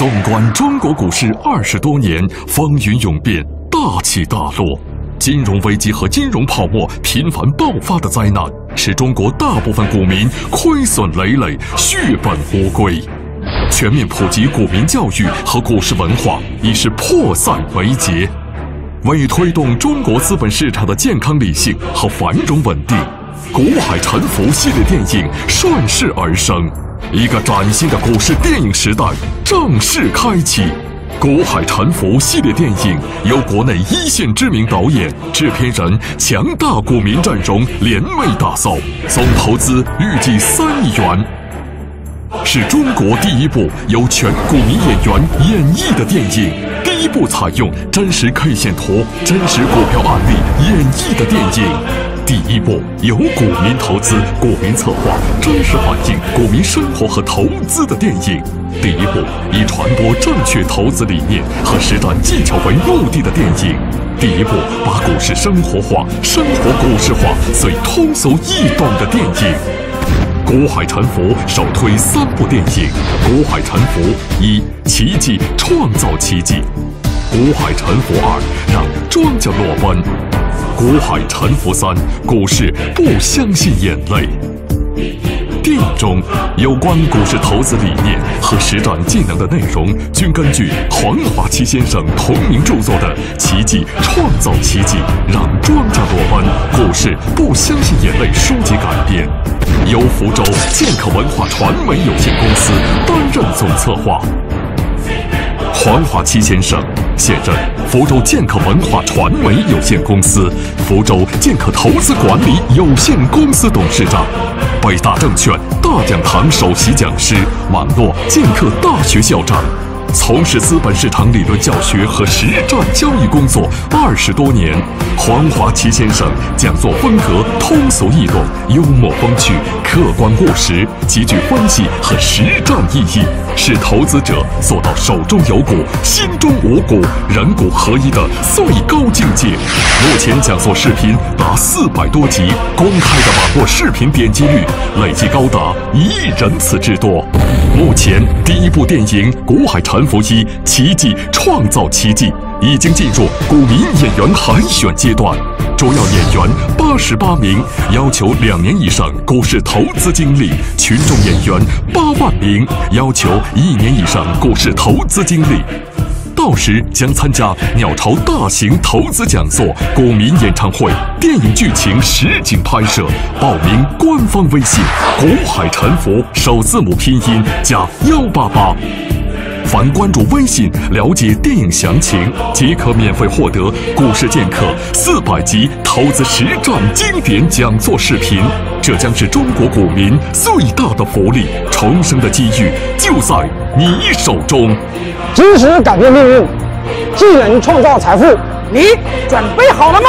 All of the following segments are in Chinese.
纵观中国股市20多年，风云涌变，大起大落，金融危机和金融泡沫频繁爆发的灾难，使中国大部分股民亏损累累，血本无归。全面普及股民教育和股市文化已是迫在眉睫。为推动中国资本市场的健康理性和繁荣稳定，《股海沉浮》系列电影顺势而生，一个崭新的股市电影时代正式开启。《股海沉浮》系列电影由国内一线知名导演、制片人、强大股民阵容联袂打造，总投资预计3亿元，是中国第一部由全股民演员演绎的电影，第一部采用真实 K 线图、真实股票案例演绎的电影，第一部由股民投资、股民策划、真实反映股民生活和投资的电影，第一部以传播正确投资理念和实战技巧为目的的电影，第一部把股市生活化、生活股市化、最通俗易懂的电影。股海沉浮首推3部电影：股海沉浮1，奇迹创造奇迹；股海沉浮2，让庄家裸奔；股海沉浮3，股市不相信眼泪。电影中有关股市投资理念和实战技能的内容，均根据黄华七先生同名著作的《奇迹创造奇迹，让庄家裸奔，股市不相信眼泪》书籍改编，由福州剑客文化传媒有限公司担任总策划。黄华七先生现任福州剑客文化传媒有限公司、福州剑客投资管理有限公司董事长，北大证券大讲堂首席讲师，网络剑客大学校长，从事资本市场理论教学和实战交易工作20多年。黄华七先生讲座风格通俗易懂、幽默风趣、客观务实，极具分析和实战意义，使投资者做到手中有股、心中无股、人股合一的最高境界。目前讲座视频达400多集，公开的网络视频点击率累计高达1亿人次之多。目前第一部电影《股海沉浮1：奇迹创造奇迹》已经进入股民演员海选阶段，主要演员88名，要求2年以上股市投资经历；群众演员8万名，要求1年以上股市投资经历。到时将参加鸟巢大型投资讲座、股民演唱会、电影剧情实景拍摄。报名官方微信“股海沉浮”首字母拼音加188。凡关注微信了解电影详情，即可免费获得股市剑客400集投资实战经典讲座视频。这将是中国股民最大的福利，重生的机遇就在你手中。 知识改变命运，技能创造财富。 你准备好了吗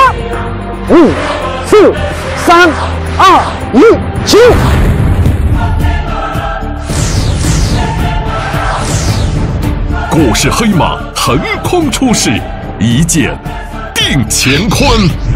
？5、4、3、2、1，起！ 股市黑马横空出世，一剑定乾坤。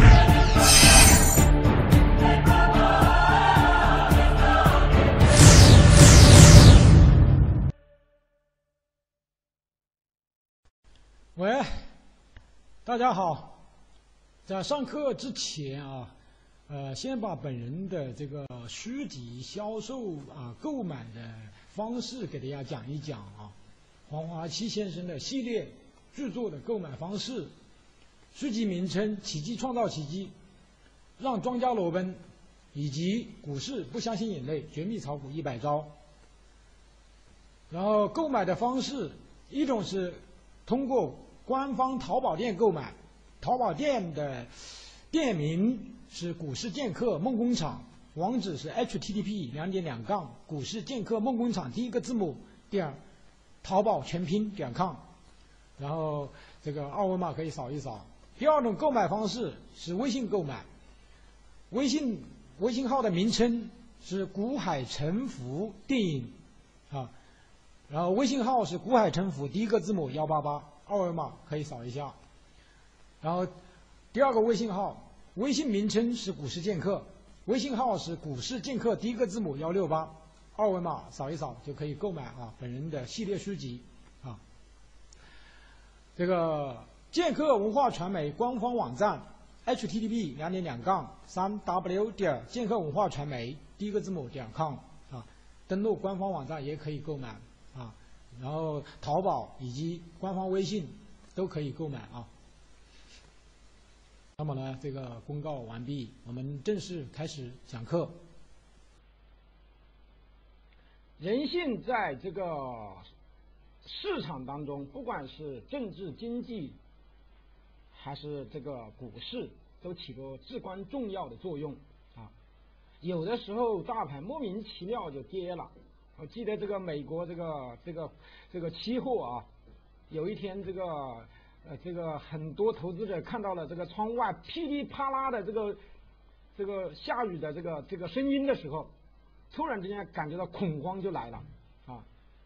喂，大家好。在上课之前先把本人的这个书籍销售购买的方式给大家讲一讲啊。黄华七先生的系列著作的购买方式，书籍名称《奇迹创造奇迹，让庄家裸奔》，以及《股市不相信眼泪，绝密炒股100招》。然后购买的方式，一种是通过官方淘宝店购买，淘宝店的店名是股市剑客梦工厂，网址是 http://股市剑客梦工厂第一个字母淘宝全拼.com， 然后这个二维码可以扫一扫。第二种购买方式是微信购买，微信号的名称是股海沉浮电影然后微信号是股海沉浮第一个字母188，二维码可以扫一下。然后第二个微信号，微信名称是股市剑客，微信号是股市剑客第一个字母168。二维码扫一扫就可以购买本人的系列书籍这个剑客文化传媒官方网站 http://3w 点剑客文化传媒第一个字母.com 啊，登录官方网站也可以购买啊，然后淘宝以及官方微信都可以购买啊。那么呢，这个公告完毕，我们正式开始讲课。人性在这个市场当中，不管是政治经济还是这个股市，都起着至关重要的作用啊。有的时候大盘莫名其妙就跌了。我记得这个美国这个期货啊，有一天这个很多投资者看到了这个窗外噼里啪啦的这个下雨的这个声音的时候，突然之间感觉到恐慌就来了啊。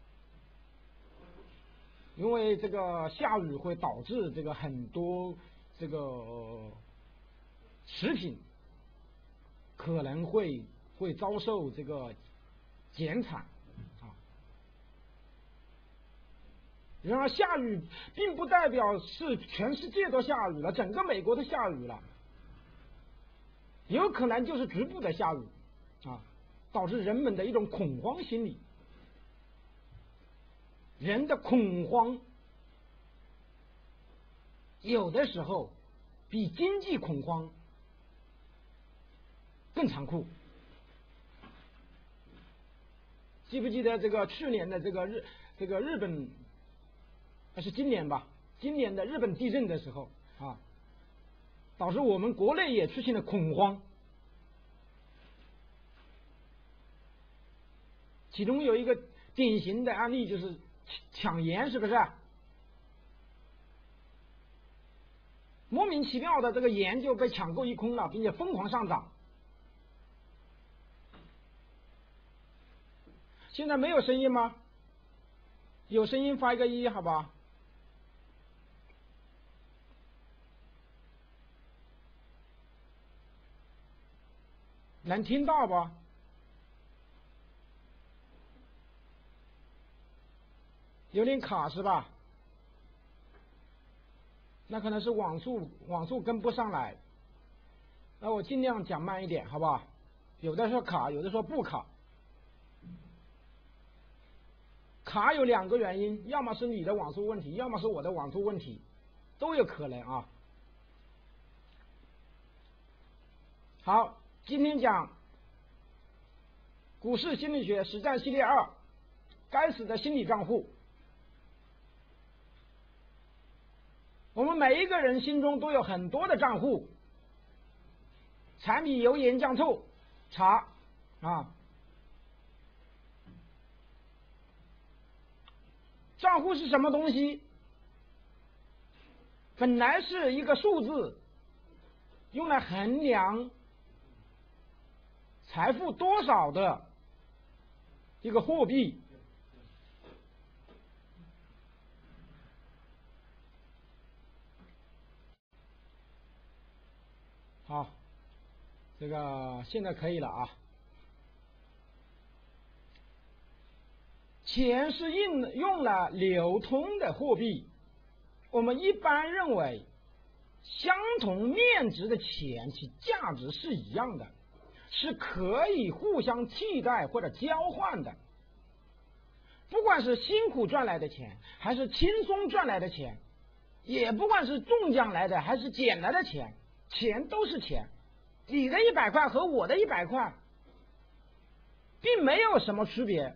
因为这个下雨会导致这个很多这个食品可能会遭受这个减产啊。然而下雨并不代表是全世界都下雨了，整个美国都下雨了，有可能就是局部的下雨啊，导致人们的一种恐慌心理。人的恐慌有的时候比经济恐慌更残酷。记不记得这个去年的这个日本，还是今年吧？今年的日本地震的时候啊，导致我们国内也出现了恐慌。其中有一个典型的案例就是抢盐，是不是？莫名其妙的这个盐就被抢购一空了，并且疯狂上涨。现在没有声音吗？有声音发一个1，好吧？能听到不？有点卡是吧？那可能是网速跟不上来，那我尽量讲慢一点，好不好？有的时候卡，有的时候不卡。卡有2个原因，要么是你的网速问题，要么是我的网速问题，都有可能啊。好，今天讲股市心理学实战系列2，该死的心理账户。我们每一个人心中都有很多的账户，柴米油盐酱醋茶啊。账户是什么东西？本来是一个数字，用来衡量财富多少的一个货币。好，这个现在可以了啊。钱是用来流通的货币，我们一般认为，相同面值的钱其价值是一样的，是可以互相替代或者交换的。不管是辛苦赚来的钱，还是轻松赚来的钱，也不管是中奖来的还是捡来的钱，钱都是钱。你的100块和我的100块，并没有什么区别。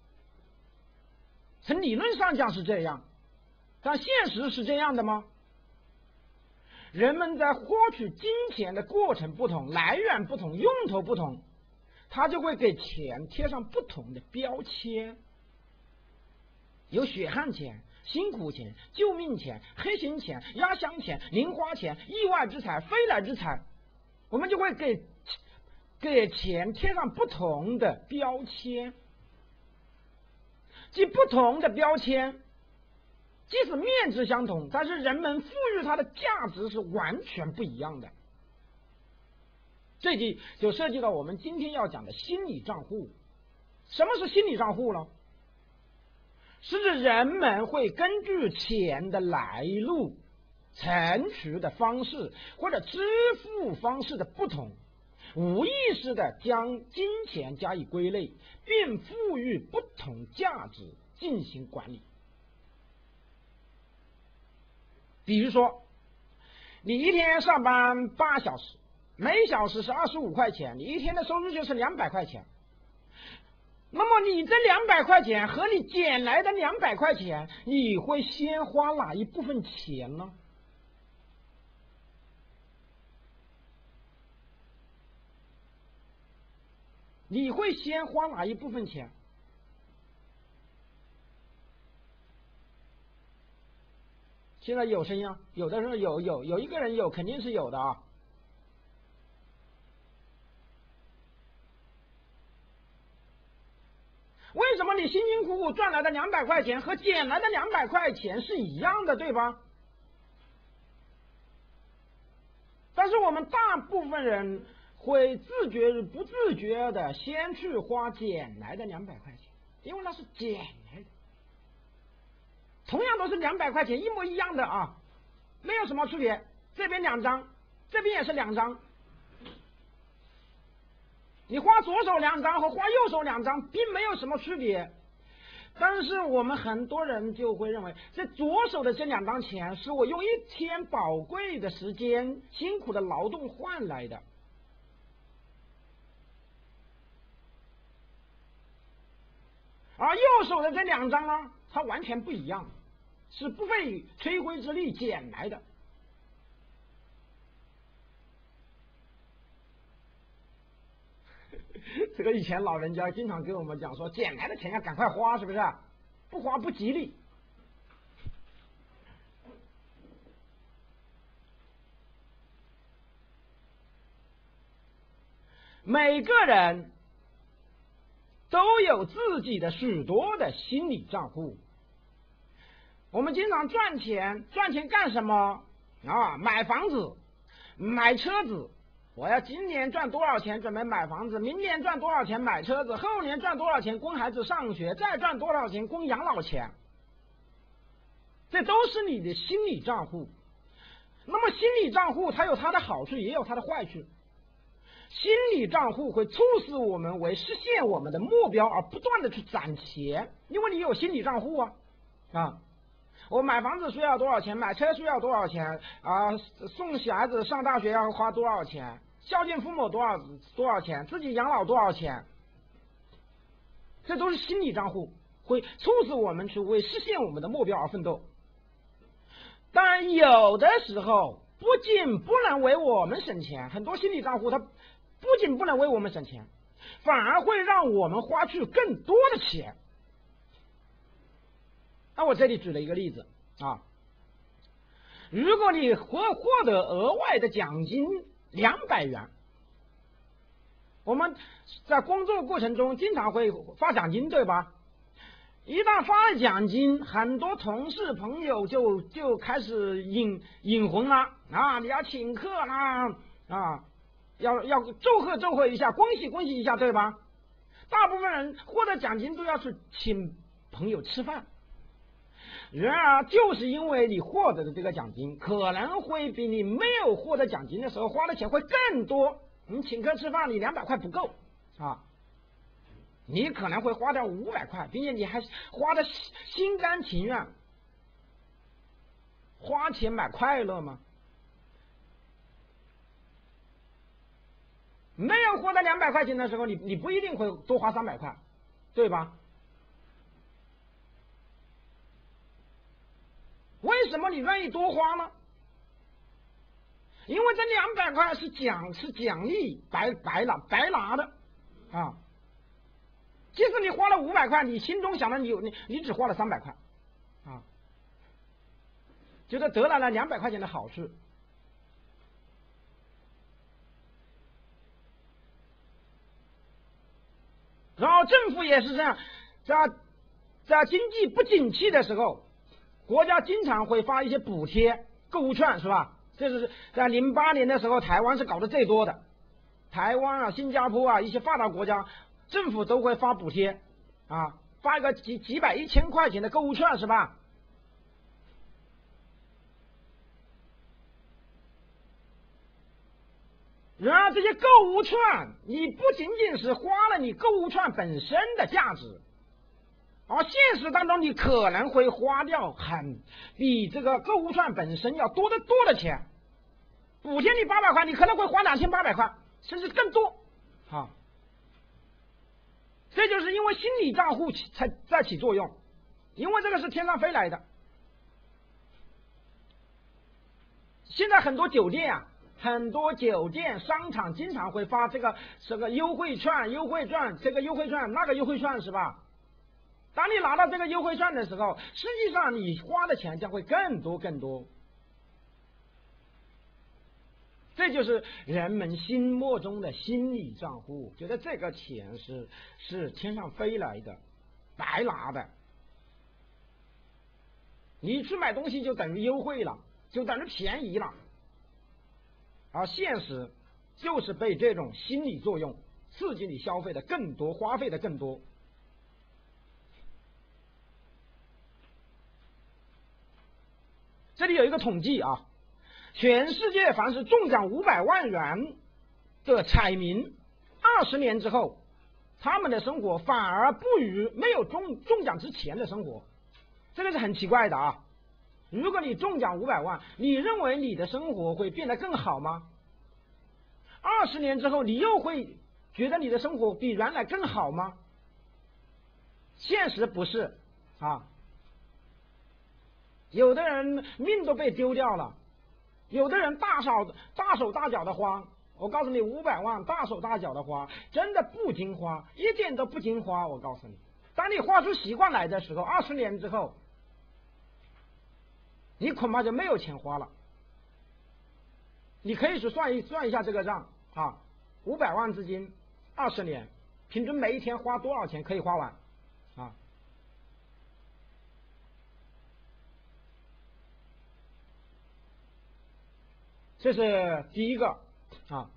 从理论上讲是这样，但现实是这样的吗？人们在获取金钱的过程不同，来源不同，用途不同，他就会给钱贴上不同的标签。有血汗钱、辛苦钱、救命钱、黑心钱、压箱钱、零花钱、意外之财、飞来之财，我们就会给钱贴上不同的标签。即不同的标签，即使面值相同，但是人们赋予它的价值是完全不一样的。这就涉及到我们今天要讲的心理账户。什么是心理账户呢？ 是指人们会根据钱的来路、存取的方式或者支付方式的不同，无意识地将金钱加以归类，并赋予不同价值进行管理。比如说，你一天上班8小时，每小时是25块钱，你一天的收入就是200块钱。那么你这200块钱和你捡来的200块钱，你会先花哪一部分钱呢？你会先花哪一部分钱？现在有声音啊，有的时候有一个人有，肯定是有的啊。为什么你辛辛苦苦赚来的200块钱和捡来的200块钱是一样的，对吧？但是我们大部分人会自觉与不自觉的先去花捡来的200块钱，因为那是捡来的，同样都是200块钱，一模一样的啊，没有什么区别。这边2张，这边也是2张。你花左手2张和花右手2张并没有什么区别，但是我们很多人就会认为，这左手的这2张钱是我用一天宝贵的时间、辛苦的劳动换来的，而右手的这2张呢，它完全不一样，是不费吹灰之力捡来的。这个以前老人家经常跟我们讲说，捡来的钱要赶快花，是不是？不花不吉利。每个人都有自己的许多的心理账户。我们经常赚钱，赚钱干什么啊？买房子，买车子。我要今年赚多少钱准备买房子，明年赚多少钱买车子，后年赚多少钱供孩子上学，再赚多少钱供养老钱，这都是你的心理账户。那么心理账户它有它的好处，也有它的坏处。心理账户会促使我们为实现我们的目标而不断的去攒钱，因为你有心理账户啊。我买房子需要多少钱，买车需要多少钱啊？送小孩子上大学要花多少钱？孝敬父母多少钱？自己养老多少钱？这都是心理账户，会促使我们去为实现我们的目标而奋斗。但有的时候不仅不能为我们省钱，很多心理账户它不仅不能为我们省钱，反而会让我们花去更多的钱。那我这里举了一个例子啊，如果你获得额外的奖金200元，我们在工作过程中经常会发奖金，对吧？一旦发了奖金，很多同事朋友就开始引魂了啊！你要请客啦啊，要祝贺一下，恭喜一下，对吧？大部分人获得奖金都要去请朋友吃饭。然而，就是因为你获得的这个奖金可能会比你没有获得奖金的时候花的钱会更多。你请客吃饭，你200块不够啊，你可能会花掉500块，并且你还花的心甘情愿。花钱买快乐吗？没有获得200块钱的时候，你不一定会多花300块，对吧？为什么你愿意多花呢？因为这200块是奖励，白拿的啊。即使你花了500块，你心中想的你只花了300块啊，觉得得来了200块钱的好处。然后政府也是这样，在经济不景气的时候，国家经常会发一些补贴、购物券，是吧？这是在08年的时候，台湾是搞得最多的。台湾啊、新加坡啊一些发达国家，政府都会发补贴啊， 发一个几百、1000块钱的购物券是吧？然而这些购物券，你不仅仅是花了你购物券本身的价值，而现实当中你可能会花掉比这个购物券本身要多得多的钱。补贴你800块，你可能会花2800块，甚至更多。啊，这就是因为心理账户才在起作用，因为这个是天上飞来的。现在很多酒店啊。很多酒店、商场经常会发这个优惠券、这个优惠券、那个优惠券，是吧？当你拿到这个优惠券的时候，实际上你花的钱将会更多更多。这就是人们心目中的心理账户，觉得这个钱是天上飞来的，白拿的。你去买东西就等于优惠了，就等于便宜了。而现实就是被这种心理作用刺激你消费的更多，花费的更多。这里有一个统计啊，全世界凡是中奖500万元的彩民，20年之后，他们的生活反而不如没有中奖之前的生活，这个是很奇怪的啊。如果你中奖500万，你认为你的生活会变得更好吗？20年之后，你又会觉得你的生活比原来更好吗？现实不是啊，有的人命都被丢掉了，有的人大手大脚的花。我告诉你，500万大手大脚的花，真的不经花，一点都不经花。我告诉你，当你花出习惯来的时候，20年之后，你恐怕就没有钱花了。你可以去算一下这个账啊，500万资金，20年，平均每一天花多少钱可以花完啊？这是第一个啊，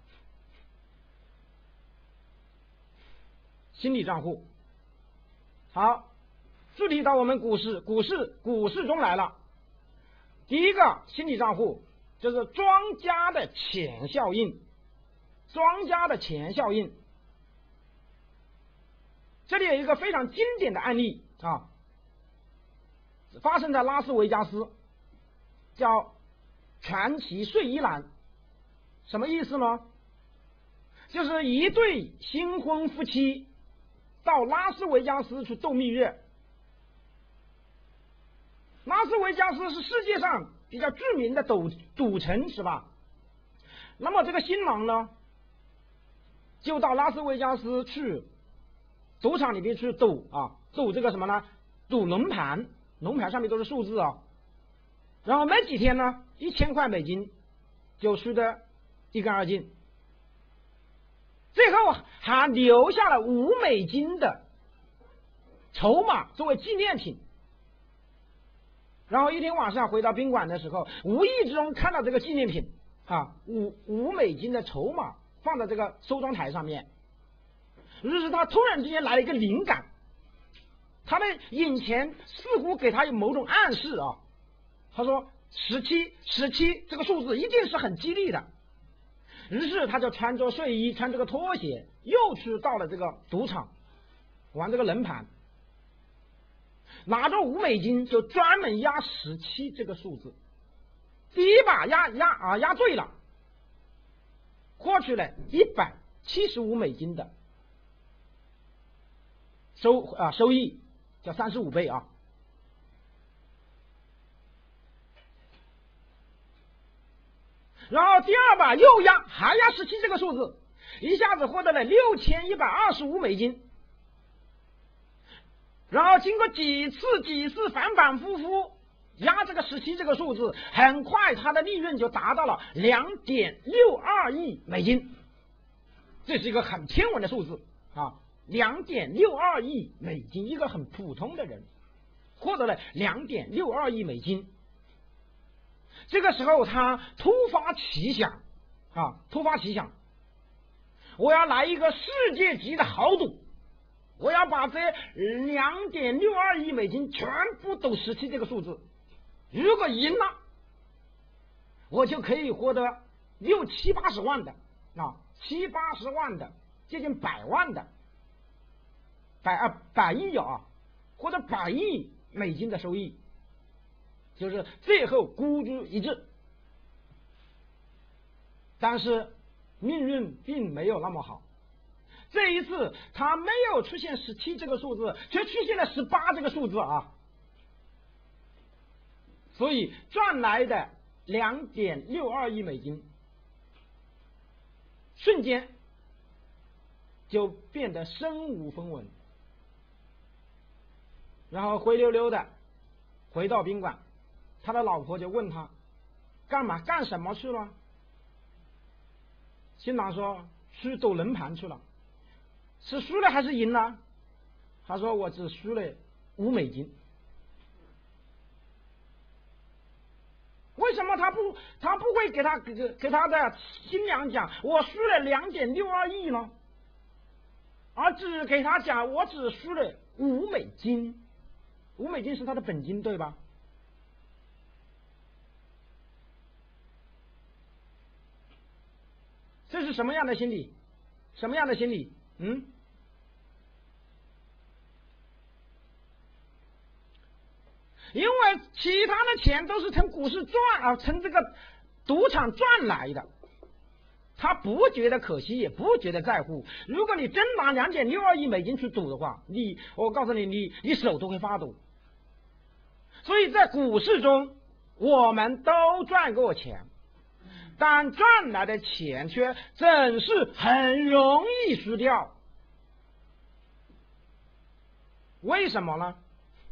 心理账户。好，具体到我们股市中来了。第一个心理账户就是庄家的钱效应，这里有一个非常经典的案例啊，发生在拉斯维加斯，叫传奇睡衣男。什么意思呢？就是一对新婚夫妻到拉斯维加斯去度蜜月。拉斯维加斯是世界上比较著名的赌城，是吧？那么这个新郎呢，就到拉斯维加斯去赌场里面去赌这个什么呢？赌龙盘，龙盘上面都是数字啊。然后没几天呢，1000块美金就输得一干二净，最后还留下了5美金的筹码作为纪念品。然后一天晚上回到宾馆的时候，无意之中看到这个纪念品啊，5美金的筹码放在这个收装台上面。于是他突然之间来了一个灵感，他的眼前似乎给他有某种暗示啊。他说17这个数字一定是很吉利的。于是他就穿着睡衣，穿这个拖鞋，又去到了这个赌场玩这个人盘。拿着5美金就专门压17这个数字，第一把压对了，获取了175美金的收益，叫35倍啊。然后第二把又还压17这个数字，一下子获得了6125美金。然后经过几次反反复复压这个17这个数字，很快它的利润就达到了2.62亿美金。这是一个很天文的数字啊，2.62亿美金，一个很普通的人获得了2.62亿美金。这个时候他突发奇想，我要来一个世界级的豪赌， 我要把这2.62亿美金全部都拾起这个数字。如果赢了，我就可以获得60、70万的70、80万的，接近100万的100亿或者100亿美金的收益，就是最后孤注一掷。但是命运并没有那么好，这一次他没有出现17这个数字，却出现了18这个数字啊！所以赚来的2.62亿美金，瞬间就变得身无分文，然后灰溜溜的回到宾馆，他的老婆就问他干什么去了？新郎说去赌轮盘去了。是输了还是赢了？他说我只输了5美金。为什么他不会给他的新娘讲我输了2.62亿呢？而只给他讲我只输了5美金，5美金是他的本金，对吧？这是什么样的心理？什么样的心理？因为其他的钱都是从股市从这个赌场赚来的，他不觉得可惜，也不觉得在乎。如果你真拿2.62亿美金去赌的话，我告诉你，你手都会发抖。所以在股市中，我们都赚过钱，但赚来的钱却总是很容易输掉。为什么呢？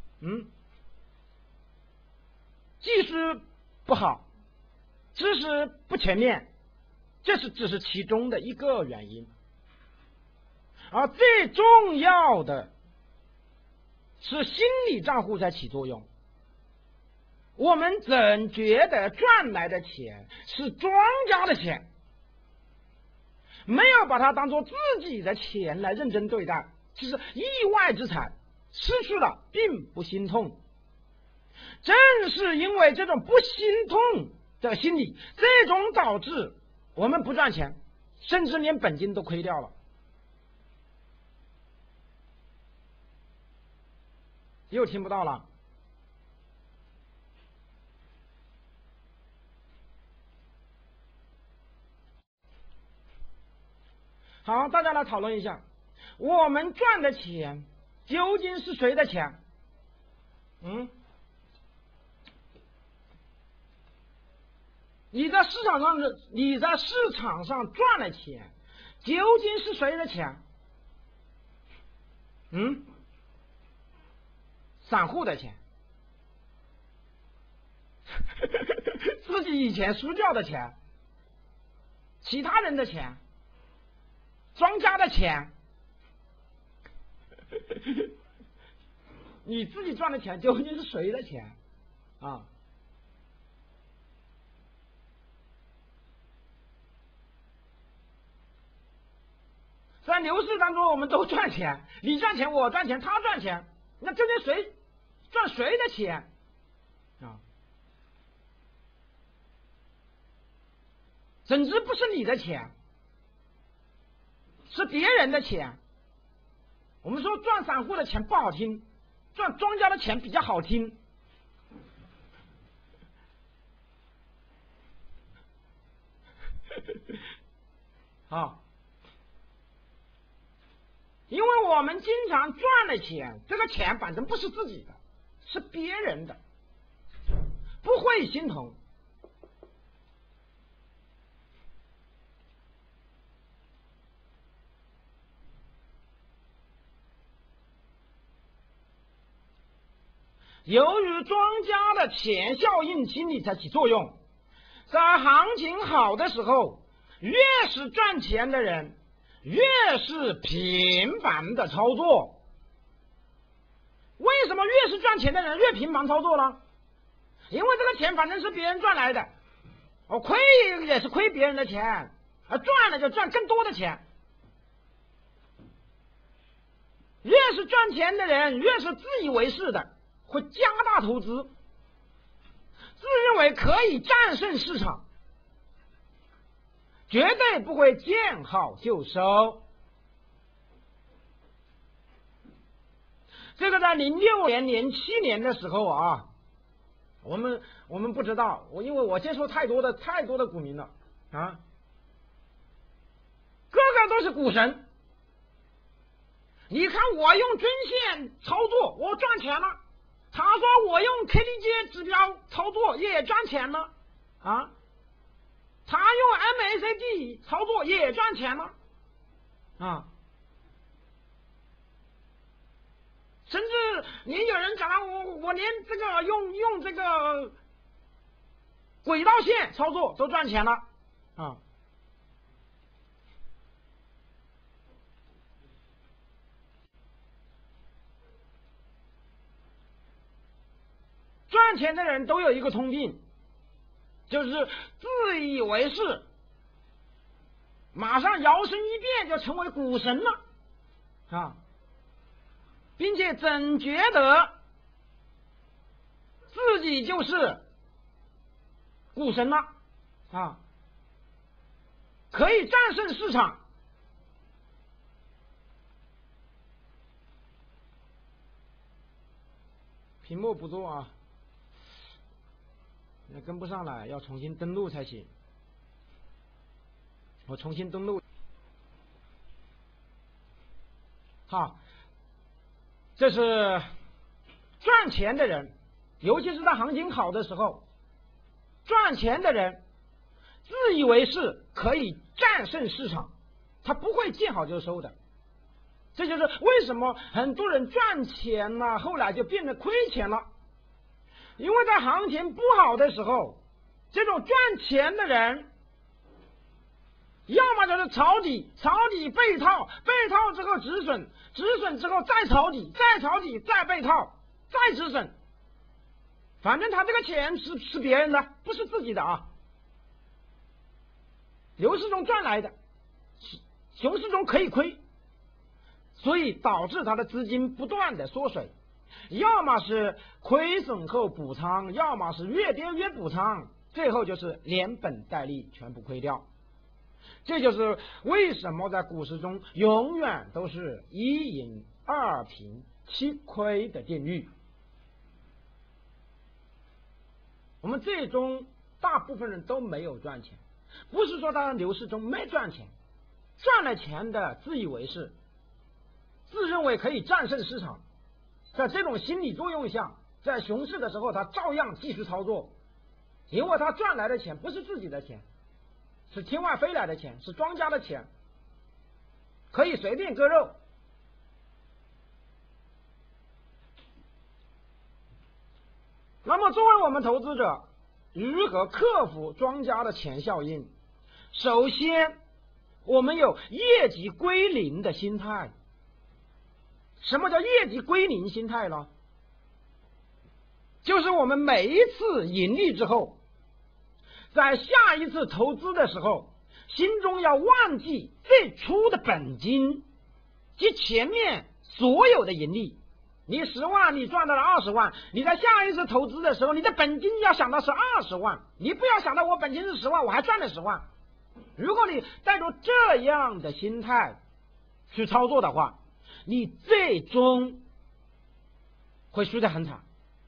技术不好，知识不全面，这只是其中的一个原因。而最重要的是心理账户在起作用。我们总觉得赚来的钱是庄家的钱，没有把它当作自己的钱来认真对待。其实意外之财失去了并不心痛，正是因为这种不心痛的心理，最终导致我们不赚钱，甚至连本金都亏掉了。又听不到了。好，大家来讨论一下，我们赚的钱究竟是谁的钱？你在市场上赚了钱，究竟是谁的钱？散户的钱，自己以前输掉的钱，其他人的钱，庄家的钱，你自己赚的钱究竟是谁的钱啊？在牛市当中，我们都赚钱，你赚钱，我赚钱，他赚钱，那究竟谁赚谁的钱啊？总之不是你的钱，是别人的钱。我们说赚散户的钱不好听，赚庄家的钱比较好听。好，因为我们经常赚了钱，这个钱反正不是自己的，是别人的，不会心疼。由于庄家的钱效应心理在起作用，在行情好的时候，越是赚钱的人越是频繁的操作。为什么越是赚钱的人越频繁操作呢？因为这个钱反正是别人赚来的，亏也是亏别人的钱，赚了就赚更多的钱。越是赚钱的人，越是自以为是的，会加大投资，自认为可以战胜市场，绝对不会见好就收。这个在06年、07年的时候啊，我们不知道，因为我接触太多的股民了啊，个个都是股神。你看我用均线操作，我赚钱了。他说我用 KDJ 指标操作也赚钱了啊，他用 MACD 操作也赚钱了啊。甚至您有人讲了，我连这个用这个轨道线操作都赚钱了啊。赚钱的人都有一个通病，就是自以为是，马上摇身一变就成为股神了啊，并且总觉得自己就是股神了啊，可以战胜市场。屏幕不做啊，那跟不上来，要重新登录才行。我重新登录。好，这是赚钱的人，尤其是在行情好的时候，赚钱的人自以为是可以战胜市场，他不会见好就收的。这就是为什么很多人赚钱了，后来就变得亏钱了。因为在行情不好的时候，这种赚钱的人，要么就是抄底，抄底被套，被套之后止损，止损之后再抄底，再抄底，再被套，再止损。反正他这个钱是别人的，不是自己的啊。牛市中赚来的，熊市中可以亏，所以导致他的资金不断的缩水。要么是亏损后补仓，要么是越跌越补仓，最后就是连本带利全部亏掉。这就是为什么在股市中永远都是1赢2平7亏的定律。我们最终大部分人都没有赚钱，不是说他在牛市中没赚钱，赚了钱的自以为是，自认为可以战胜市场。在这种心理作用下，在熊市的时候他照样继续操作，因为他赚来的钱不是自己的钱，是天外飞来的钱，是庄家的钱，可以随便割肉。那么作为我们投资者，如何克服庄家的钱效应？首先我们有业绩归零的心态。什么叫业绩归零心态呢？就是我们每一次盈利之后，在下一次投资的时候，心中要忘记最初的本金及前面所有的盈利。你10万你赚到了20万，你在下一次投资的时候，你的本金要想到是20万，你不要想到我本金是10万，我还赚了10万。如果你带着这样的心态去操作的话，你最终会输得很惨。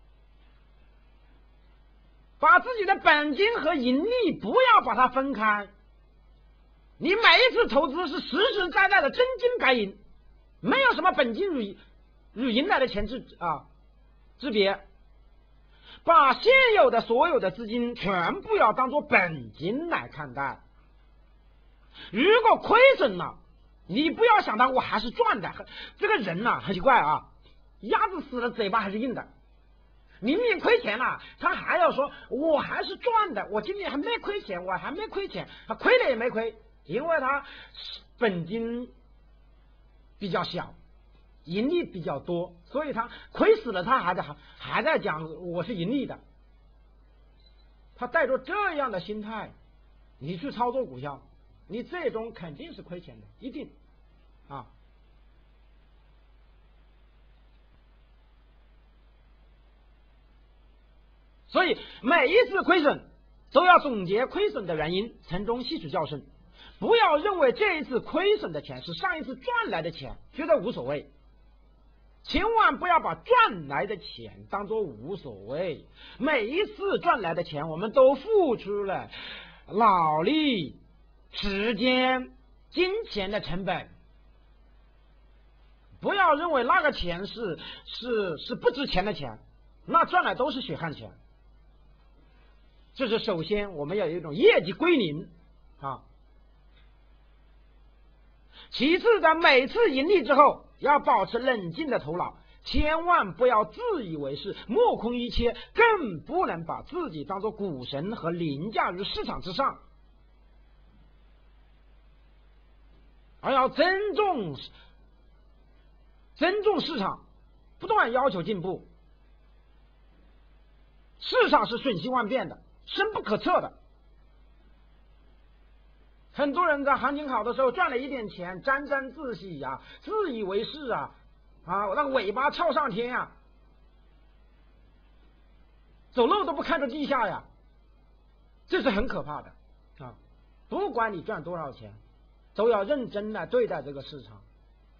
把自己的本金和盈利不要把它分开，你每一次投资是实实在在的真金白银，没有什么本金与赢来的钱之别。把现有的所有的资金全部要当做本金来看待。如果亏损了，你不要想到我还是赚的。这个人呐，很奇怪啊，鸭子死了嘴巴还是硬的。明明亏钱了，他还要说我还是赚的，我今年还没亏钱，我还没亏钱，他亏了也没亏，因为他本金比较小，盈利比较多，所以他亏死了，他还在讲我是盈利的。他带着这样的心态，你去操作股票，你最终肯定是亏钱的，一定啊。 所以每一次亏损都要总结亏损的原因，从中吸取教训。不要认为这一次亏损的钱是上一次赚来的钱，觉得无所谓。千万不要把赚来的钱当作无所谓。每一次赚来的钱，我们都付出了脑力、时间、金钱的成本。不要认为那个钱是不值钱的钱，那赚来都是血汗钱。这是首先我们要有一种业绩归零啊。其次，在每次盈利之后，要保持冷静的头脑，千万不要自以为是、目空一切，更不能把自己当作股神和凌驾于市场之上，而要尊重市场，不断要求进步。市场是瞬息万变的，深不可测的。很多人在行情好的时候赚了一点钱，沾沾自喜呀，自以为是啊，我那个尾巴翘上天呀，走路都不看着地下呀，这是很可怕的啊！不管你赚多少钱，都要认真的对待这个市场。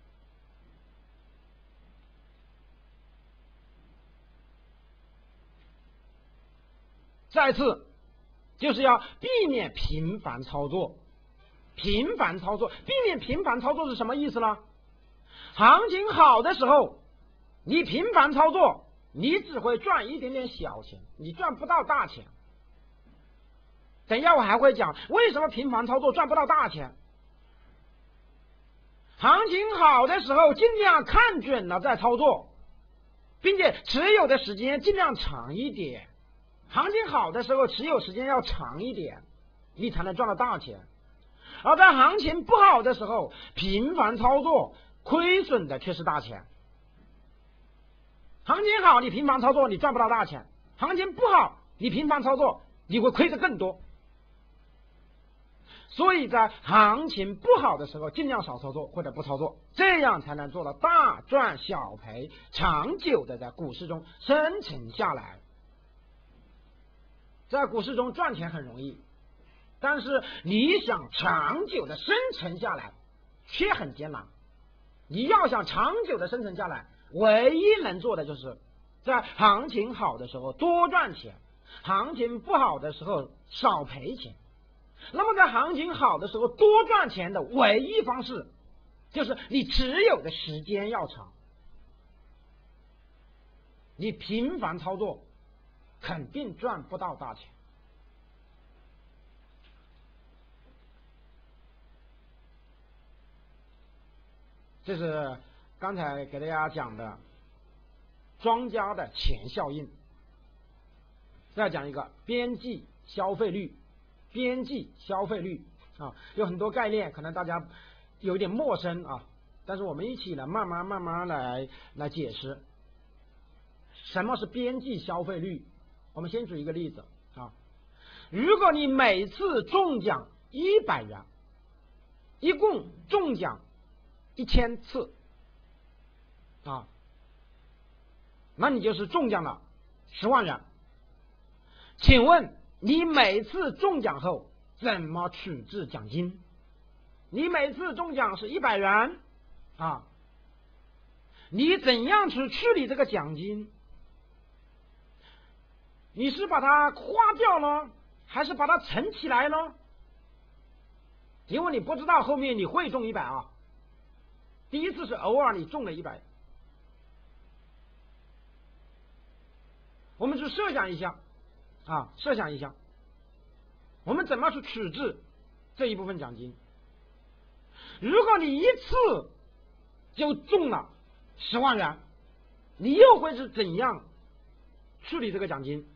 再次，就是要避免频繁操作。频繁操作，避免频繁操作是什么意思呢？行情好的时候，你频繁操作，你只会赚一点点小钱，你赚不到大钱。等一下我还会讲为什么频繁操作赚不到大钱。行情好的时候，尽量看准了再操作，并且持有的时间尽量长一点。行情好的时候，持有时间要长一点，你才能赚到大钱。而在行情不好的时候，频繁操作，亏损的却是大钱。行情好，你频繁操作，你赚不到大钱；行情不好，你频繁操作，你会亏得更多。所以在行情不好的时候，尽量少操作或者不操作，这样才能做到大赚小赔，长久的在股市中生存下来。在股市中赚钱很容易，但是你想长久的生存下来却很艰难。你要想长久的生存下来，唯一能做的就是在行情好的时候多赚钱，行情不好的时候少赔钱。那么在行情好的时候多赚钱的唯一方式，就是你持有的时间要长。你频繁操作肯定赚不到大钱。这是刚才给大家讲的庄家的钱效应。再讲一个边际消费率。边际消费率啊，有很多概念可能大家有点陌生啊，但是我们一起来慢慢来解释什么是边际消费率。我们先举一个例子啊，如果你每次中奖100元，一共中奖1000次啊，那你就是中奖了10万元。请问你每次中奖后怎么处置奖金？你每次中奖是100元啊，你怎样去处理这个奖金？你是把它花掉呢，还是把它存起来呢？因为你不知道后面你会中100啊，第一次是偶尔你中了100。我们去设想一下啊，设想一下，我们怎么去处置这一部分奖金？如果你一次就中了10万元，你又会是怎样处理这个奖金？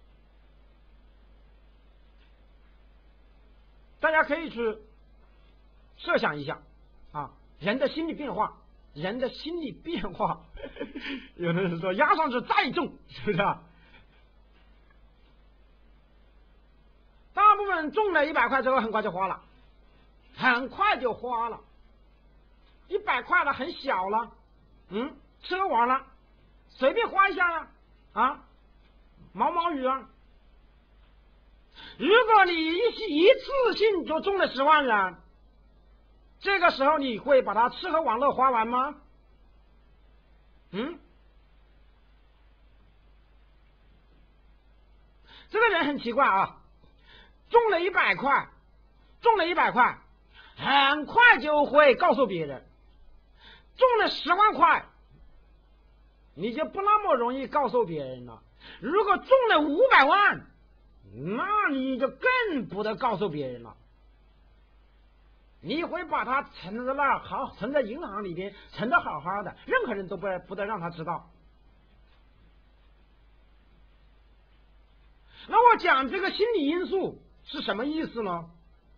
大家可以去设想一下啊，人的心理变化，人的心理变化。有的人说压上去再中，是不是啊？大部分人中了100块之后很快就花了，很快就花了。100块了很小了，吃喝玩了，随便花一下了啊， 毛毛雨啊。如果你一次性就中了10万元，这个时候你会把它吃喝玩乐花完吗？这个人很奇怪啊，中了100块，很快就会告诉别人；中了10万块，你就不那么容易告诉别人了。如果中了500万，那你就更不得告诉别人了。你会把它存在那儿，存在银行里边，存得好好的，任何人都不得让他知道。那我讲这个心理因素是什么意思呢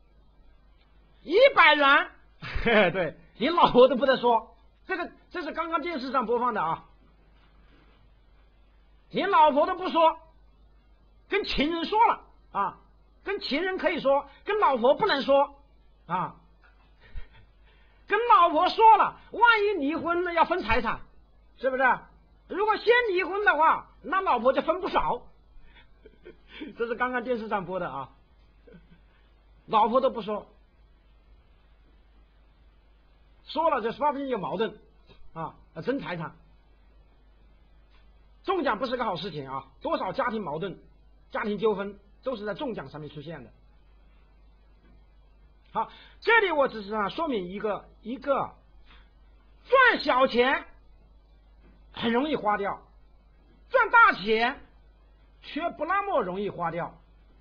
？100元，对，你老婆都不得说，这是刚刚电视上播放的啊，你老婆都不说，跟情人说了啊，跟情人可以说，跟老婆不能说啊。跟老婆说了，万一离婚了要分财产，是不是？如果先离婚的话，那老婆就分不少。这是刚刚电视上播的啊，老婆都不说，说了就说不定有矛盾啊，争财产。中奖不是个好事情啊，多少家庭矛盾、家庭纠纷都是在中奖上面出现的。好，这里我只是说明一个赚小钱很容易花掉，赚大钱却不那么容易花掉，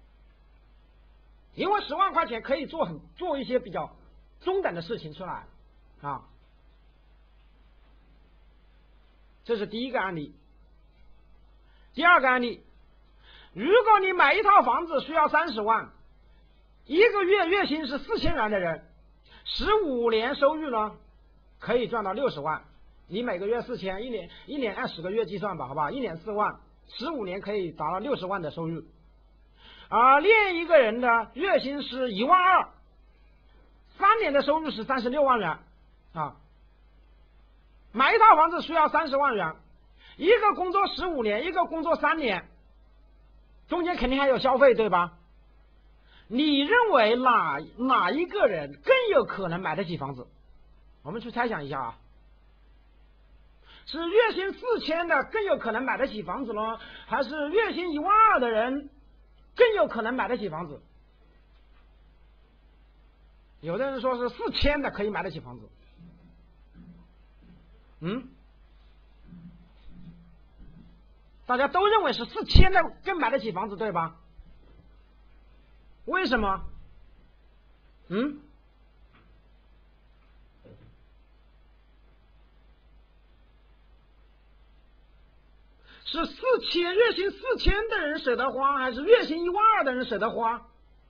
因为10万块钱可以做一些比较中等的事情出来啊。这是第一个案例。第二个案例，如果你买一套房子需要30万，一个月月薪是4000元的人，15年收入呢可以赚到60万。你每个月4000，一年按10个月计算吧，好吧，1年4万，15年可以达到60万的收入。而另一个人的月薪是1万2，3年的收入是36万元啊。买一套房子需要30万元，一个工作15年，一个工作3年，中间肯定还有消费，对吧？你认为哪一个人更有可能买得起房子？我们去猜想一下啊，是月薪4000的更有可能买得起房子呢，还是月薪1万2的人更有可能买得起房子？有的人说是4000的可以买得起房子，大家都认为是4000的更买得起房子，对吧？为什么？是月薪4000的人舍得花，还是月薪1万2的人舍得花？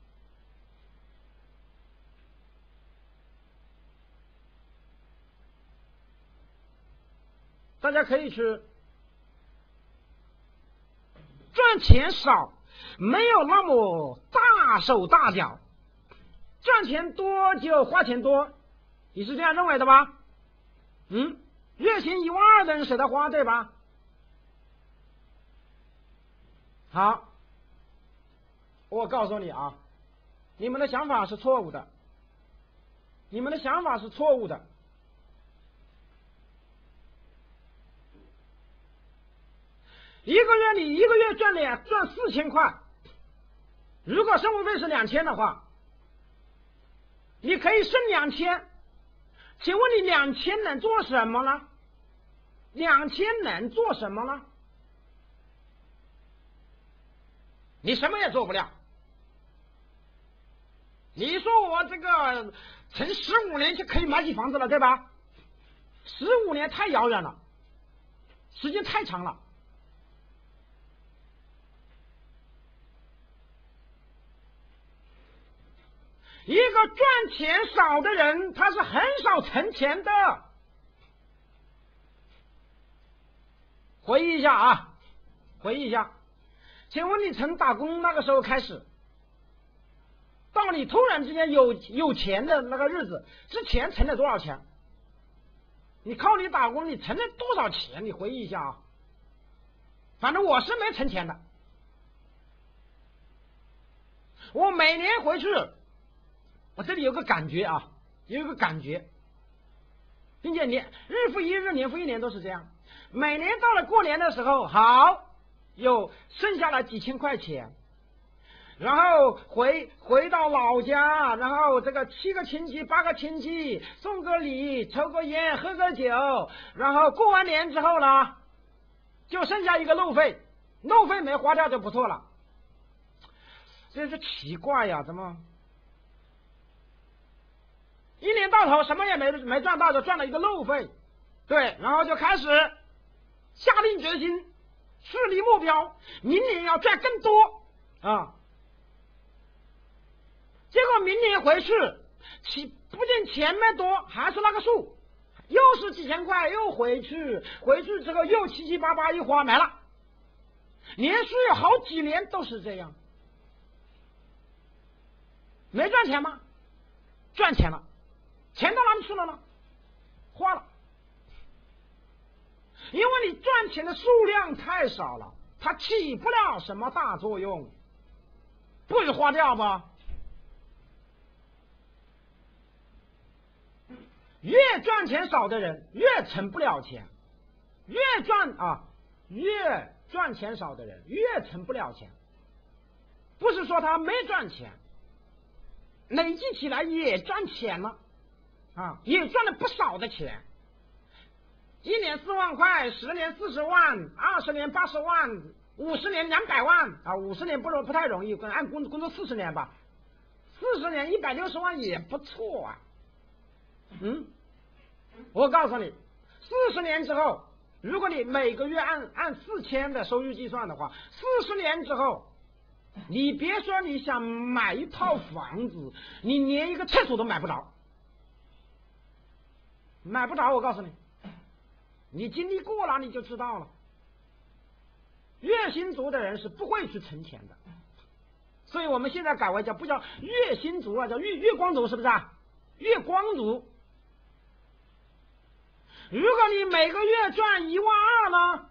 大家可以去赚钱少，没有那么大手大脚，赚钱多就花钱多，你是这样认为的吧？月薪1万2的人舍得花，对吧？好，我告诉你啊，你们的想法是错误的，你们的想法是错误的。一个月赚4000块，如果生活费是2000的话，你可以剩2000，请问你2000能做什么呢？2000能做什么呢？你什么也做不了。你说我这个存15年就可以买起房子了，对吧？15年太遥远了，时间太长了。一个赚钱少的人，他是很少存钱的。回忆一下啊，回忆一下，请问你从打工那个时候开始，到你突然之间有钱的那个日子之前存了多少钱？你靠你打工，你存了多少钱？你回忆一下啊。反正我是没存钱的我每年回去，我这里有个感觉啊，有一个感觉，并且日复一日，年复一年都是这样。每年到了过年的时候，好，有剩下了几千块钱，然后回到老家，然后这个7个亲戚8个亲戚送个礼，抽个烟，喝个酒，然后过完年之后呢，就剩下一个路费，路费没花掉就不错了。真是奇怪呀，怎么一年到头什么也没赚到，就赚了一个路费？对，然后就开始下定决心，树立目标，明年要赚更多啊！结果明年回去，不仅钱没多，还是那个数，又是几千块，又回去之后又七七八八一花没了，连续有好几年都是这样。没赚钱吗？赚钱了，钱到哪里去了呢？花了。因为你赚钱的数量太少了，它起不了什么大作用，不许花掉吧。越赚钱少的人越存不了钱，越赚钱少的人越存不了钱。不是说他没赚钱，累计起来也赚钱了啊，也赚了不少的钱。1年4万块，10年40万，20年80万，50年200万啊，50年不太容易，按工作40年吧，40年160万也不错啊。我告诉你，40年之后，如果你每个月按4000的收入计算的话，40年之后，你别说你想买一套房子，你连一个厕所都买不着，我告诉你，你经历过了你就知道了。月薪族的人是不会去存钱的，所以我们现在改为不叫月薪族啊，叫月光族，是不是啊？月光族。如果你每个月赚1万2呢，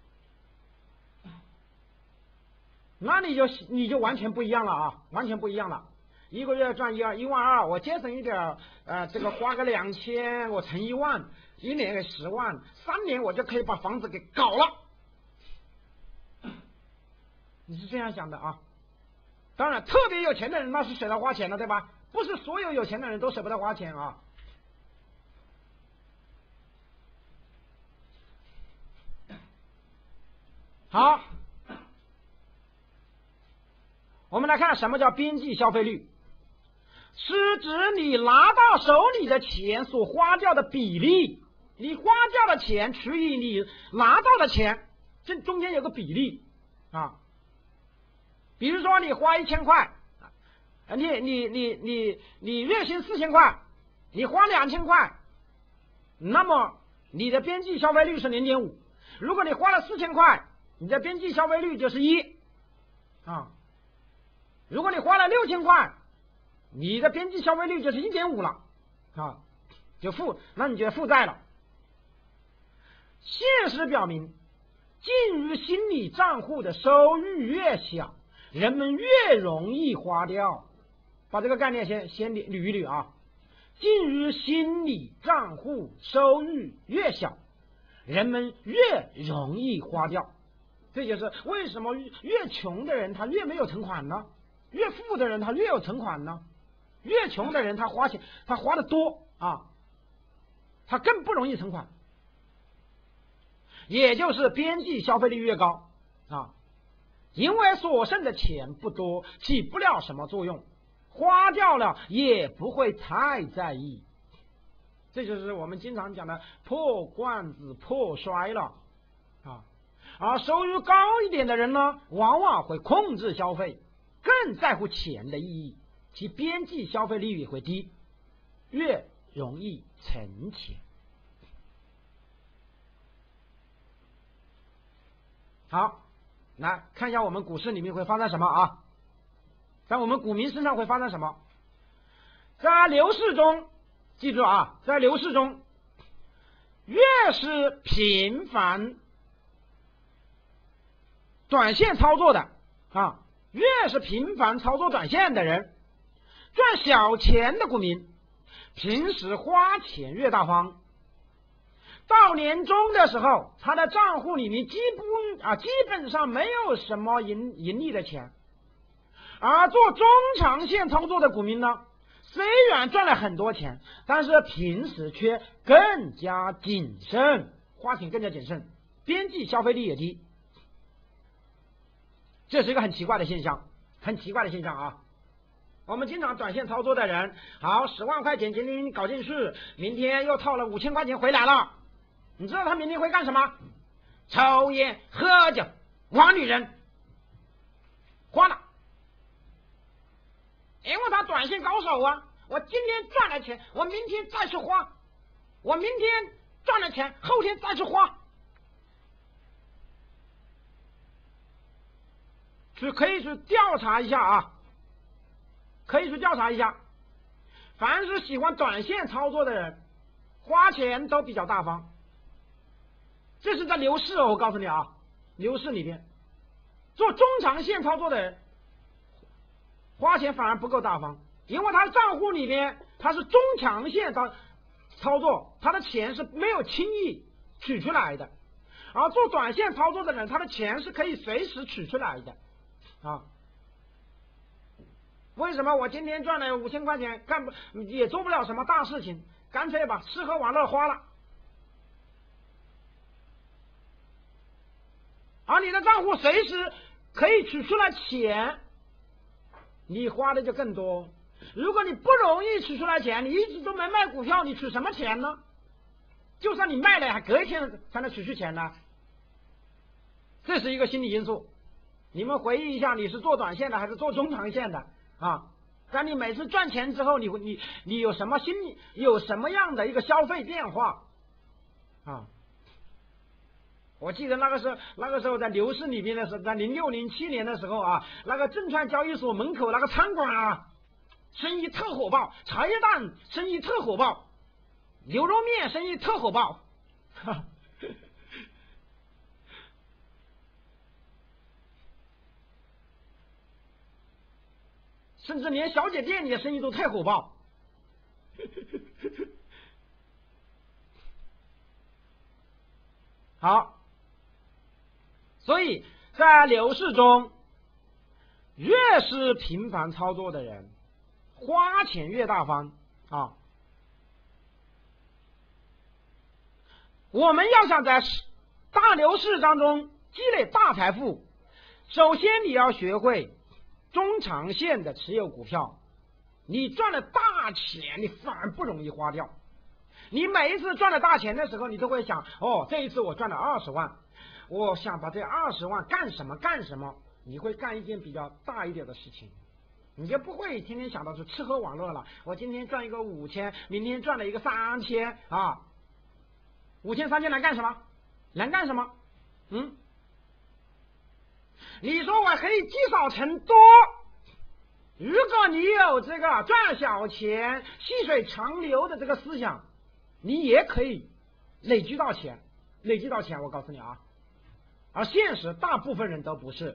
那你就完全不一样了啊，完全不一样了。一个月赚1万2，我节省一点，这个花个2000，我存1万，1年给10万，3年我就可以把房子给搞了。你是这样想的啊？当然，特别有钱的人那是舍得花钱的，对吧？不是所有有钱的人都舍不得花钱啊。好，我们来看什么叫边际消费率，是指你拿到手里的钱所花掉的比例，你花掉的钱除以你拿到的钱，这中间有个比例啊。比如说你花1000块，你月薪4000块，你花2000块，那么你的边际消费率是0.5。如果你花了4000块，你的边际消费率就是1啊。如果你花了6000块，你的边际消费率就是1.5了啊，就那你就负债了。现实表明，进入心理账户的收入越小，人们越容易花掉。把这个概念先捋一捋啊。进入心理账户收入越小，人们越容易花掉。这就是为什么越穷的人他越没有存款呢？越富的人他越有存款呢？越穷的人他花钱他花的多啊，他更不容易存款。也就是边际消费率越高啊，因为所剩的钱不多，起不了什么作用，花掉了也不会太在意。这就是我们经常讲的破罐子破摔了啊。而收入高一点的人呢，往往会控制消费，更在乎钱的意义，其边际消费率也会低，越容易存钱。好，来看一下我们股市里面会发生什么啊？在我们股民身上会发生什么？在牛市中，记住啊，在牛市中，越是频繁短线操作的啊， 越是频繁操作短线的人，赚小钱的股民，平时花钱越大方。到年终的时候，他的账户里面基本上没有什么盈利的钱。而做中长线操作的股民呢，虽然赚了很多钱，但是平时却更加谨慎，花钱更加谨慎，边际消费率也低。这是一个很奇怪的现象，很奇怪的现象啊！我们经常短线操作的人，好，10万块钱今天搞进去，明天又套了5000块钱回来了。你知道他明天会干什么？抽烟、喝酒、玩女人，花了。因为他短线高手啊，我今天赚了钱，我明天再去花；我明天赚了钱，后天再去花。可以去调查一下啊，可以去调查一下，凡是喜欢短线操作的人，花钱都比较大方。这是在牛市哦，我告诉你啊，牛市里边做中长线操作的人，花钱反而不够大方，因为他的账户里边他是中长线操作，他的钱是没有轻易取出来的。而做短线操作的人，他的钱是可以随时取出来的啊。为什么我今天赚了5000块钱，也做不了什么大事情，干脆把吃喝玩乐花了。而你的账户随时可以取出来钱，你花的就更多。如果你不容易取出来钱，你一直都没卖股票，你取什么钱呢？就算你卖了，还隔一天才能取出钱呢。这是一个心理因素。你们回忆一下，你是做短线的还是做中长线的啊？但你每次赚钱之后，你有什么有什么样的一个消费变化啊？我记得那个时候在牛市里边的时候，在06、07年的时候啊，那个证券交易所门口那个餐馆啊，生意特火爆，茶叶蛋生意特火爆，牛肉面生意特火爆，甚至连小姐店里的生意都太火爆。好。所以在牛市中，越是频繁操作的人，花钱越大方啊。我们要想在大牛市当中积累大财富，首先你要学会中长线的持有股票。你赚了大钱，你反而不容易花掉。你每一次赚了大钱的时候，你都会想，哦，这一次我赚了20万。我想把这20万干什么？你会干一件比较大一点的事情，你就不会天天想到是吃喝玩乐了。我今天赚一个5000，明天赚了一个3000啊，5000、3000能干什么？能干什么？你说我可以积少成多。如果你有这个赚小钱、细水长流的这个思想，你也可以累积到钱。我告诉你啊。而现实大部分人都不是，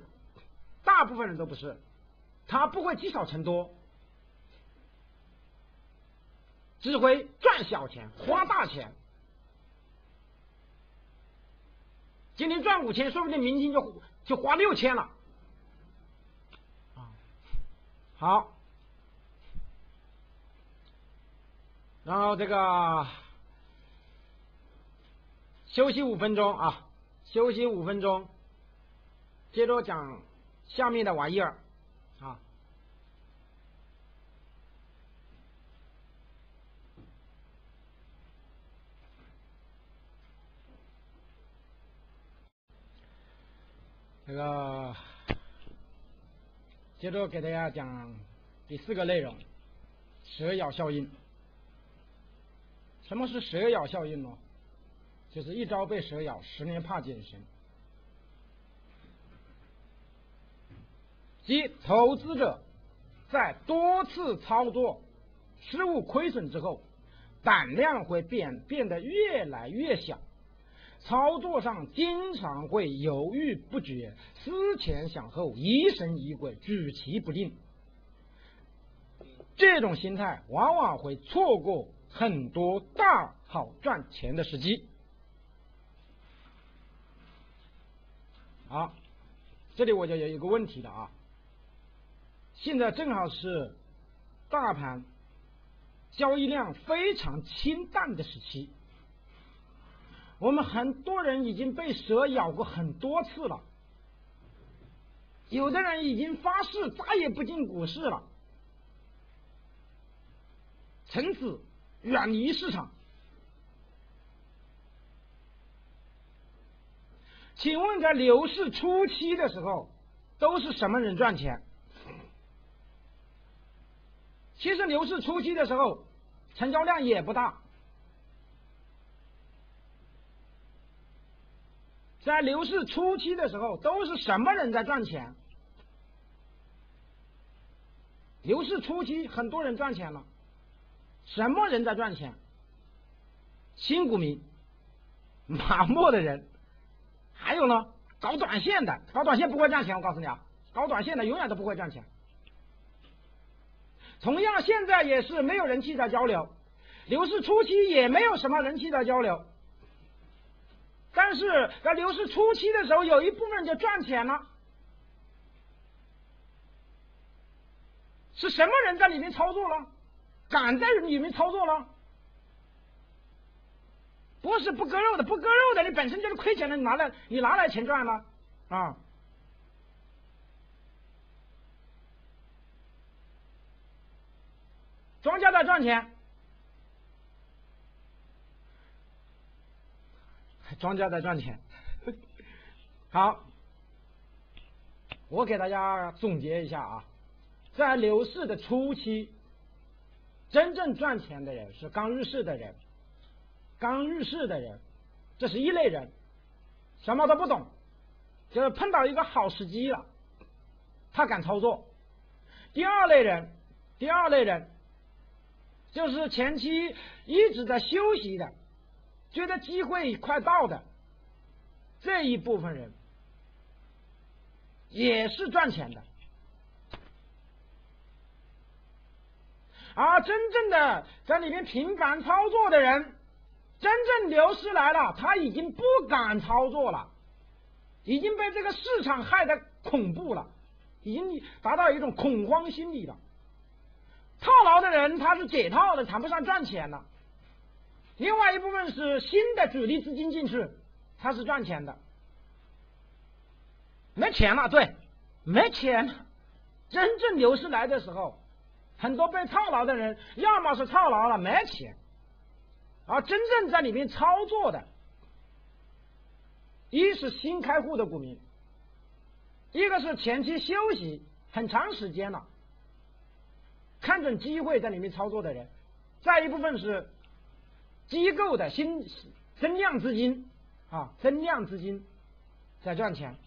他不会积少成多，只会赚小钱花大钱。今天赚5000，说不定明天就花6000了。好，然后这个休息5分钟啊。休息5分钟，接着讲下面的玩意儿啊。这个接着给大家讲第4个内容，蛇咬效应。什么是蛇咬效应呢？就是一朝被蛇咬，10年怕井绳。即投资者在多次操作失误亏损之后，胆量会变得越来越小， 操作上经常会犹豫不决，思前想后，疑神疑鬼，举棋不定。这种心态往往会错过很多大好赚钱的时机。好，这里我就有一个问题了啊。现在正好是大盘交易量非常清淡的时期，我们很多人已经被蛇咬过很多次了，有的人已经发誓再也不进股市了，从此远离市场。请问在牛市初期的时候，都是什么人赚钱？其实牛市初期的时候，成交量也不大。在牛市初期的时候，都是什么人在赚钱？牛市初期很多人赚钱了，什么人在赚钱？新股民、麻木的人，还有呢，搞短线的，搞短线不会赚钱，我告诉你啊，搞短线的永远都不会赚钱。同样，现在也是没有人气在交流，牛市初期也没有什么人气在交流，但是在牛市初期的时候，有一部分人就赚钱了。是什么人在里面操作了？敢在里面操作了？不是不割肉的，不割肉的你本身就是亏钱的，你拿来钱赚了啊！庄家在赚钱，庄家在赚钱。好，我给大家总结一下啊，在牛市的初期，真正赚钱的人是刚入市的人。刚入市的人，这是一类人，什么都不懂，就是碰到一个好时机了，他敢操作。第二类人就是前期一直在休息的，觉得机会快到的这一部分人，也是赚钱的。而真正的在里面频繁操作的人，真正牛市来了，他已经不敢操作了，已经被这个市场害得恐怖了，已经达到一种恐慌心理了。套牢的人他是解套的，谈不上赚钱了。另外一部分是新的主力资金进去，他是赚钱的。没钱了，对，没钱了。真正牛市来的时候，很多被套牢的人，要么是套牢了没钱，而真正在里面操作的，一是新开户的股民，一个是前期休息很长时间了，看准机会在里面操作的人，再一部分是机构的新增量资金啊，增量资金在赚钱。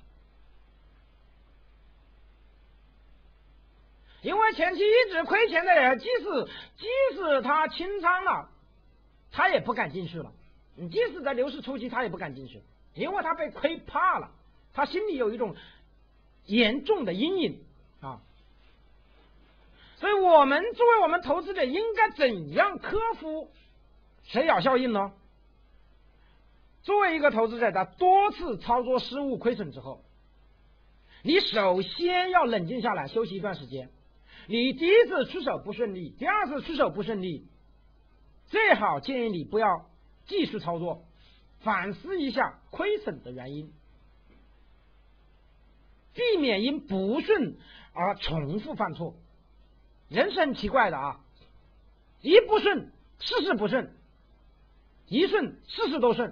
因为前期一直亏钱的人，即使他清仓了，他也不敢进去了。你即使在牛市初期，他也不敢进去，因为他被亏怕了，他心里有一种严重的阴影啊。所以我们作为我们投资者，应该怎样克服蛇咬效应呢？作为一个投资者，在多次操作失误亏损之后，你首先要冷静下来，休息一段时间。你第一次出手不顺利，第二次出手不顺利，最好建议你不要继续操作，反思一下亏损的原因，避免因不顺而重复犯错。人是很奇怪的啊，一不顺事事不顺，一顺事事都顺。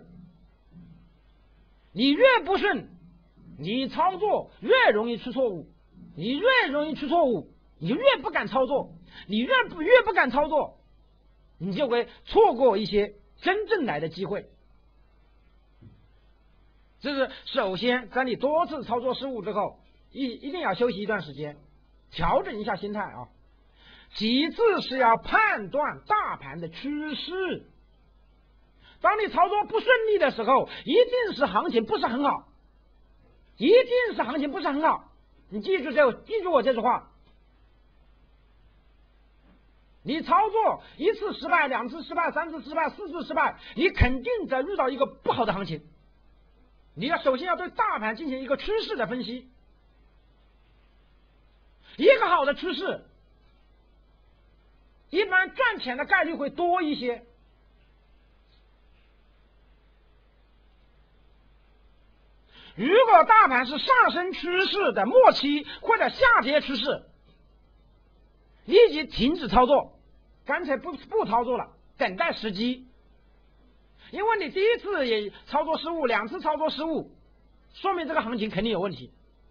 你越不顺，你操作越容易出错误，你越容易出错误，你越不敢操作，你越不敢操作，你就会错过一些真正来的机会。这是首先，在你多次操作失误之后，一定要休息一段时间，调整一下心态啊。其次是要判断大盘的趋势。 当你操作不顺利的时候，一定是行情不是很好，一定是行情不是很好。你记住我这句话。你操作一次失败、2次失败、3次失败、4次失败，你肯定在遇到一个不好的行情。你首先要对大盘进行一个趋势的分析。一个好的趋势，一般赚钱的概率会多一些。如果大盘是上升趋势的末期或者下跌趋势，立即停止操作，干脆不操作了，等待时机。因为你第一次也操作失误，2次操作失误，说明这个行情肯定有问题。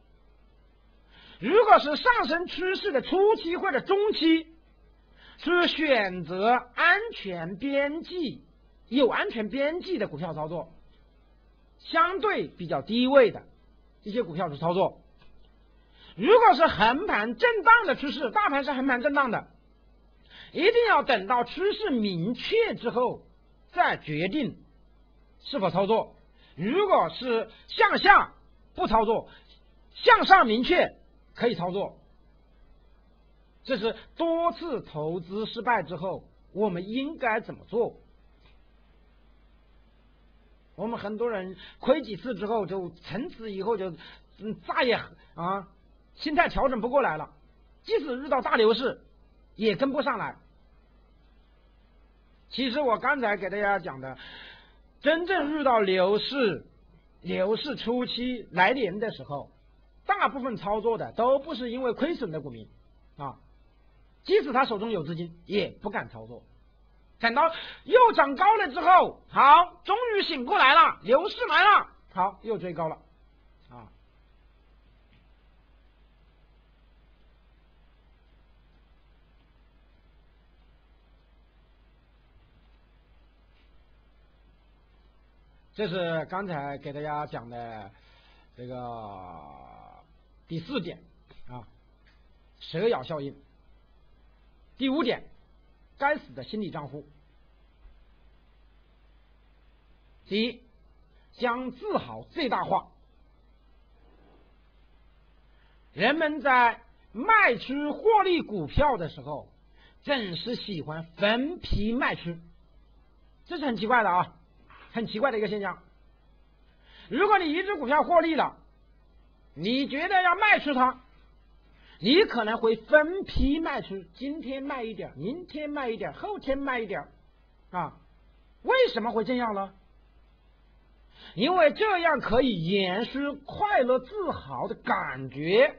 如果是上升趋势的初期或者中期，是选择安全边际、有安全边际的股票操作，相对比较低位的一些股票去操作。如果是横盘震荡的趋势，大盘是横盘震荡的，一定要等到趋势明确之后再决定是否操作。如果是向下不操作，向上明确可以操作。这是多次投资失败之后我们应该怎么做。我们很多人亏几次之后，就从此以后就再也心态调整不过来了，即使遇到大牛市也跟不上来。其实我刚才给大家讲的，真正遇到牛市初期来临的时候，大部分操作的都不是因为亏损的股民啊，即使他手中有资金也不敢操作。等到又涨高了之后，好，终于醒过来了，牛市来了，好，又追高了啊。这是刚才给大家讲的这个第4点啊，蛇咬效应。第5点，该死的心理账户。第一，将自豪最大化。人们在卖出获利股票的时候，总是喜欢分批卖出，这是很奇怪的啊，很奇怪的一个现象。如果你一只股票获利了，你觉得要卖出它，你可能会分批卖出，今天卖一点，明天卖一点，后天卖一点啊。为什么会这样呢？因为这样可以延续快乐自豪的感觉。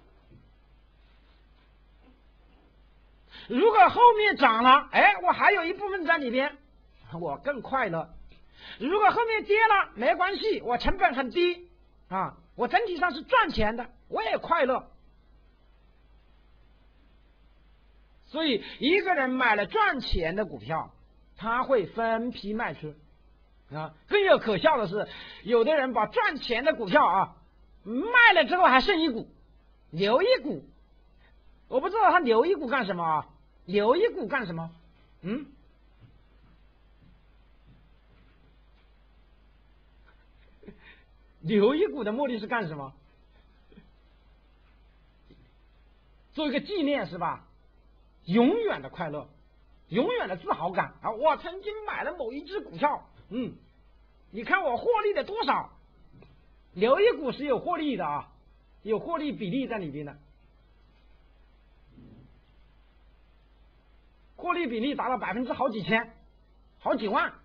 如果后面涨了，我还有一部分在里边，我更快乐。如果后面跌了，没关系，我成本很低啊，我整体上是赚钱的，我也快乐。所以一个人买了赚钱的股票，他会分批卖出啊。更有可笑的是，有的人把赚钱的股票卖了之后还剩一股，留一股。我不知道他留一股干什么啊？留一股干什么？留一股的目的是干什么？做一个纪念是吧？永远的快乐，永远的自豪感啊！我曾经买了某一只股票，你看我获利了多少？留一股是有获利的啊，有获利比例在里边的，获利比例达到%好几千、好几万。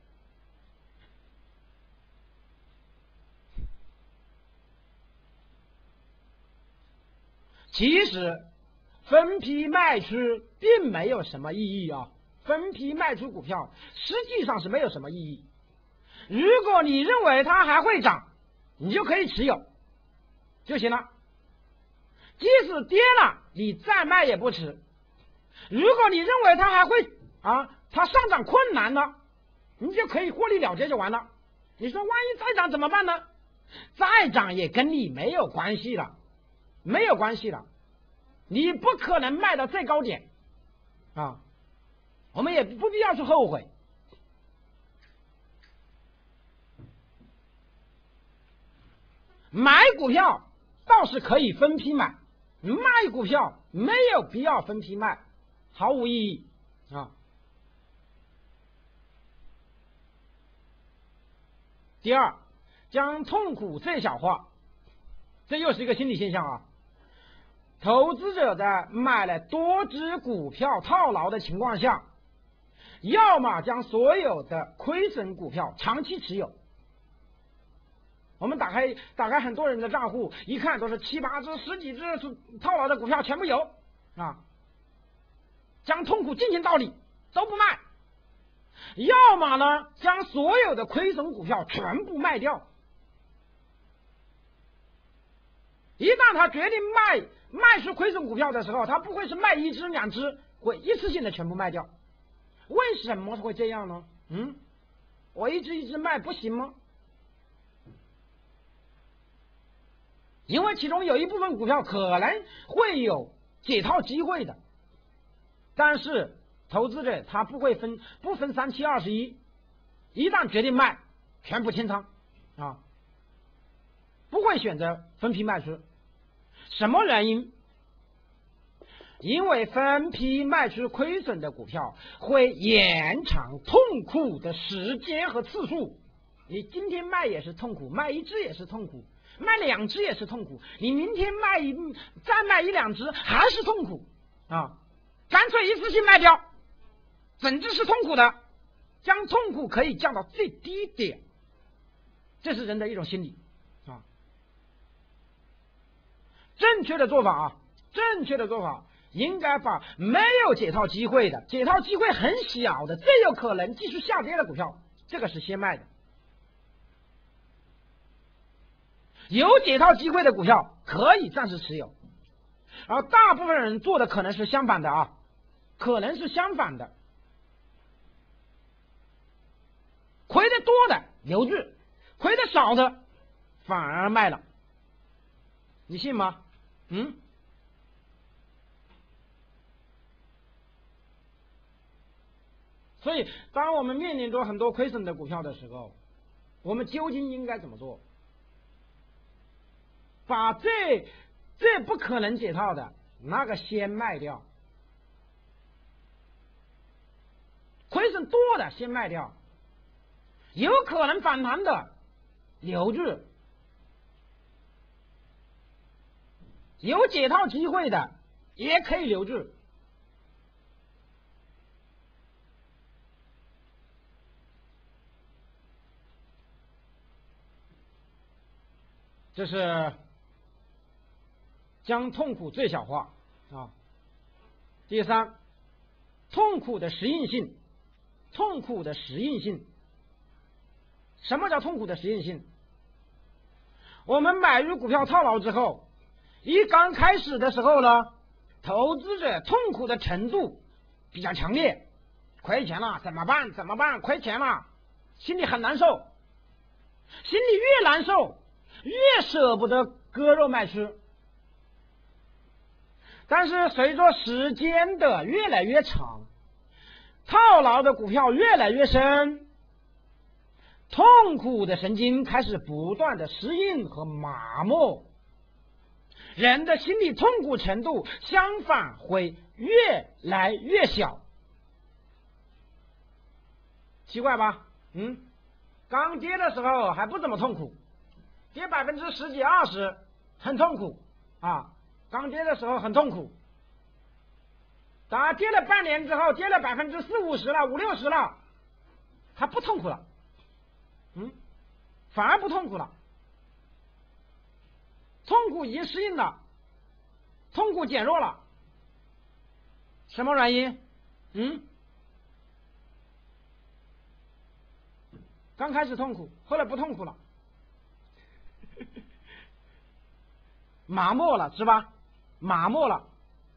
其实分批卖出并没有什么意义啊，分批卖出股票实际上是没有什么意义。如果你认为它还会涨，你就可以持有就行了，即使跌了你再卖也不迟。如果你认为它还会它上涨困难了，你就可以获利了结就完了。你说万一再涨怎么办呢？再涨也跟你没有关系了，没有关系了，你不可能卖到最高点啊，我们也不必要去后悔。 买股票倒是可以分批买，卖股票没有必要分批卖，毫无意义啊。第二，将痛苦最小化，这又是一个心理现象啊。投资者在买了多只股票套牢的情况下，要么将所有的亏损股票长期持有。我们打开很多人的账户，一看都是7、8只、10几只套牢的股票全部有啊。将痛苦进行到底，都不卖。要么呢，将所有的亏损股票全部卖掉。一旦他决定卖出亏损股票的时候，他不会是卖1只、2只，会一次性的全部卖掉。为什么会这样呢？我一只一只卖不行吗？因为其中有一部分股票可能会有解套机会的，但是投资者他不分3、7、21，一旦决定卖，全部清仓啊，不会选择分批卖出。什么原因？因为分批卖出亏损的股票会延长痛苦的时间和次数。你今天卖也是痛苦，卖1只也是痛苦，卖2只也是痛苦，你明天再卖1、2只还是痛苦啊！干脆一次性卖掉，整只是痛苦的，将痛苦可以降到最低点，这是人的一种心理啊。正确的做法应该把没有解套机会的、解套机会很小的、最有可能继续下跌的股票，这个是先卖的。有解套机会的股票可以暂时持有，而大部分人做的可能是相反的啊，亏的多的留住，亏的少的反而卖了，你信吗？所以当我们面临着很多亏损的股票的时候，我们究竟应该怎么做？把最不可能解套的那个先卖掉，亏损多的先卖掉，有可能反弹的留住，有解套机会的也可以留住。这是将痛苦最小化啊。第三，痛苦的适应性。什么叫痛苦的适应性？我们买入股票套牢之后，刚开始的时候呢，投资者痛苦的程度比较强烈，亏钱了怎么办？亏钱了，心里很难受，心里越难受，越舍不得割肉卖出。但是随着时间的越来越长，套牢的股票越来越深，痛苦的神经开始不断的适应和麻木，人的心理痛苦程度相反会越来越小。奇怪吧？刚跌的时候还不怎么痛苦，跌10%几20%很痛苦啊，刚跌的时候很痛苦。跌了半年之后，跌了40%、50%了、50%、60%了，他不痛苦了，反而不痛苦了。痛苦已经适应了，痛苦减弱了。什么原因？刚开始痛苦，后来不痛苦了，麻木了，是吧？麻木了。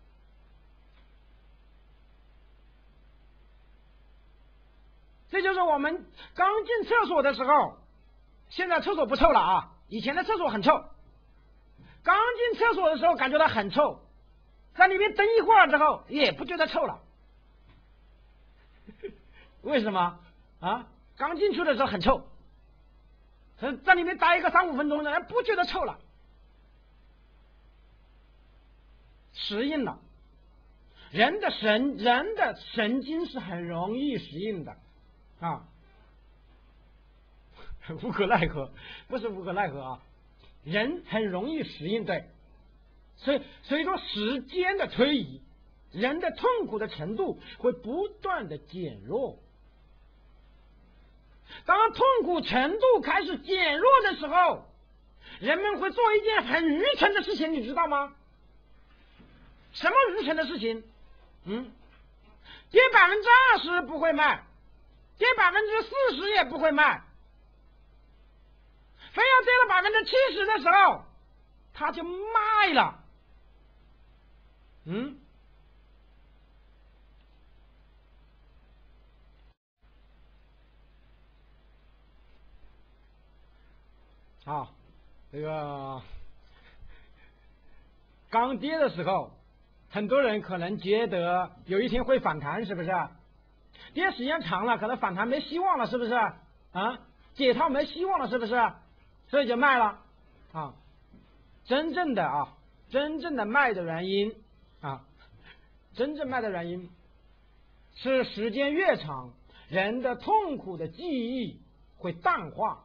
这就是我们刚进厕所的时候，现在厕所不臭了啊，以前的厕所很臭。刚进厕所的时候感觉到很臭，在里面等一会儿之后也不觉得臭了。为什么啊？刚进去的时候很臭， 在里面待一个3、5分钟的人不觉得臭了，适应了。人的神经是很容易适应的啊，无可奈何，不是无可奈何啊，人很容易适应，对。所以说时间的推移，人的痛苦的程度会不断的减弱。当痛苦程度开始减弱的时候，人们会做一件很愚蠢的事情，你知道吗？什么愚蠢的事情？跌20%不会卖，跌40%也不会卖，非要跌了70%的时候，他就卖了。这个刚跌的时候，很多人可能觉得有一天会反弹，是不是？跌时间长了，可能反弹没希望了，是不是？解套没希望了，是不是？所以就卖了。真正的卖的原因真正卖的原因是时间越长，人的痛苦的记忆会淡化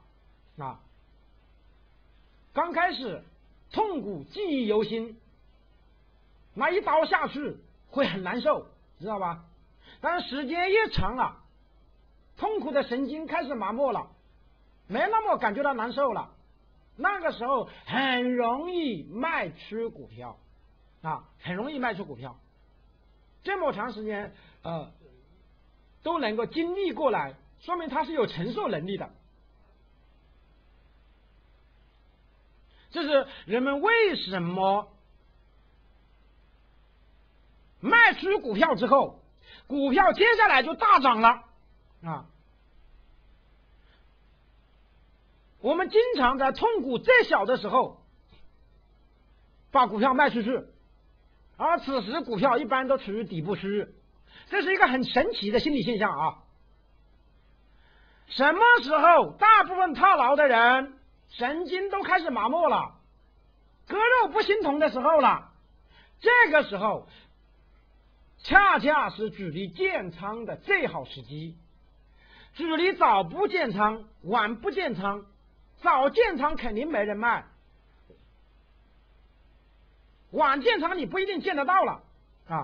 刚开始痛苦记忆犹新，那一刀下去会很难受，知道吧？但是时间越长了，痛苦的神经开始麻木了，没那么感觉到难受了，那个时候很容易卖出股票很容易卖出股票。这么长时间都能够经历过来，说明他是有承受能力的。这是人们为什么卖出股票之后，股票接下来就大涨了我们经常在痛苦最小的时候把股票卖出去，而此时股票一般都处于底部区域，这是一个很神奇的心理现象什么时候大部分套牢的人神经都开始麻木了，割肉不心疼的时候了，这个时候恰恰是主力建仓的最好时机。主力早不建仓，晚不建仓，早建仓肯定没人卖，晚建仓你不一定见得到了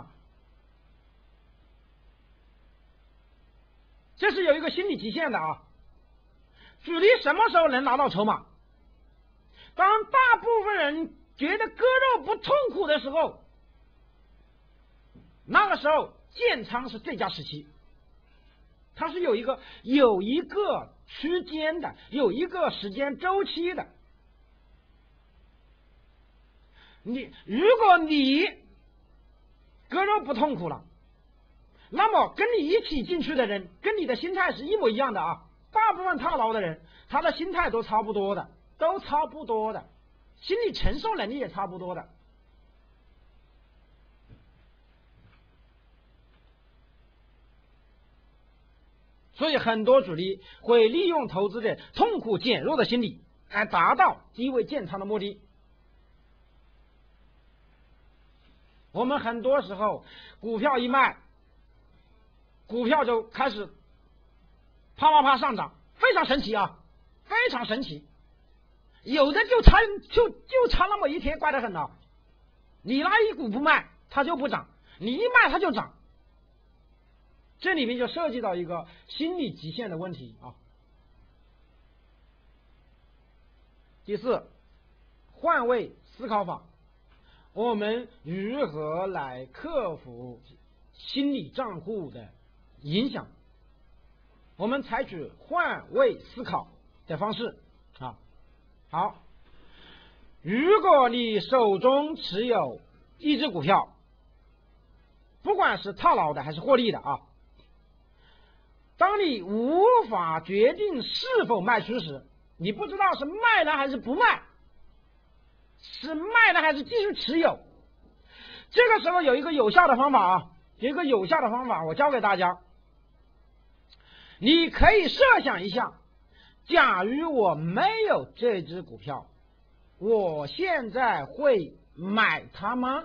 这是有一个心理极限的主力什么时候能拿到筹码？当大部分人觉得割肉不痛苦的时候，那个时候建仓是最佳时期。它是有一个区间的，有一个时间周期的。如果你割肉不痛苦了，那么跟你一起进去的人跟你的心态是一模一样的大部分套牢的人他的心态都差不多的，心理承受能力也差不多的。所以很多主力会利用投资者痛苦减弱的心理来达到低位建仓的目的。我们很多时候股票一卖，股票就开始啪上涨，非常神奇非常神奇。有的就差那么一天，怪得很你那一股不卖它就不涨，你一卖它就涨。这里面就涉及到一个心理极限的问题第四，换位思考法。我们如何来克服心理账户的影响？我们采取换位思考的方式好，如果你手中持有一只股票，不管是套牢的还是获利的当你无法决定是否卖出时，你不知道是卖了还是不卖，是卖了还是继续持有，这个时候有一个有效的方法我教给大家。你可以设想一下， 假如我没有这只股票，我现在会买它吗？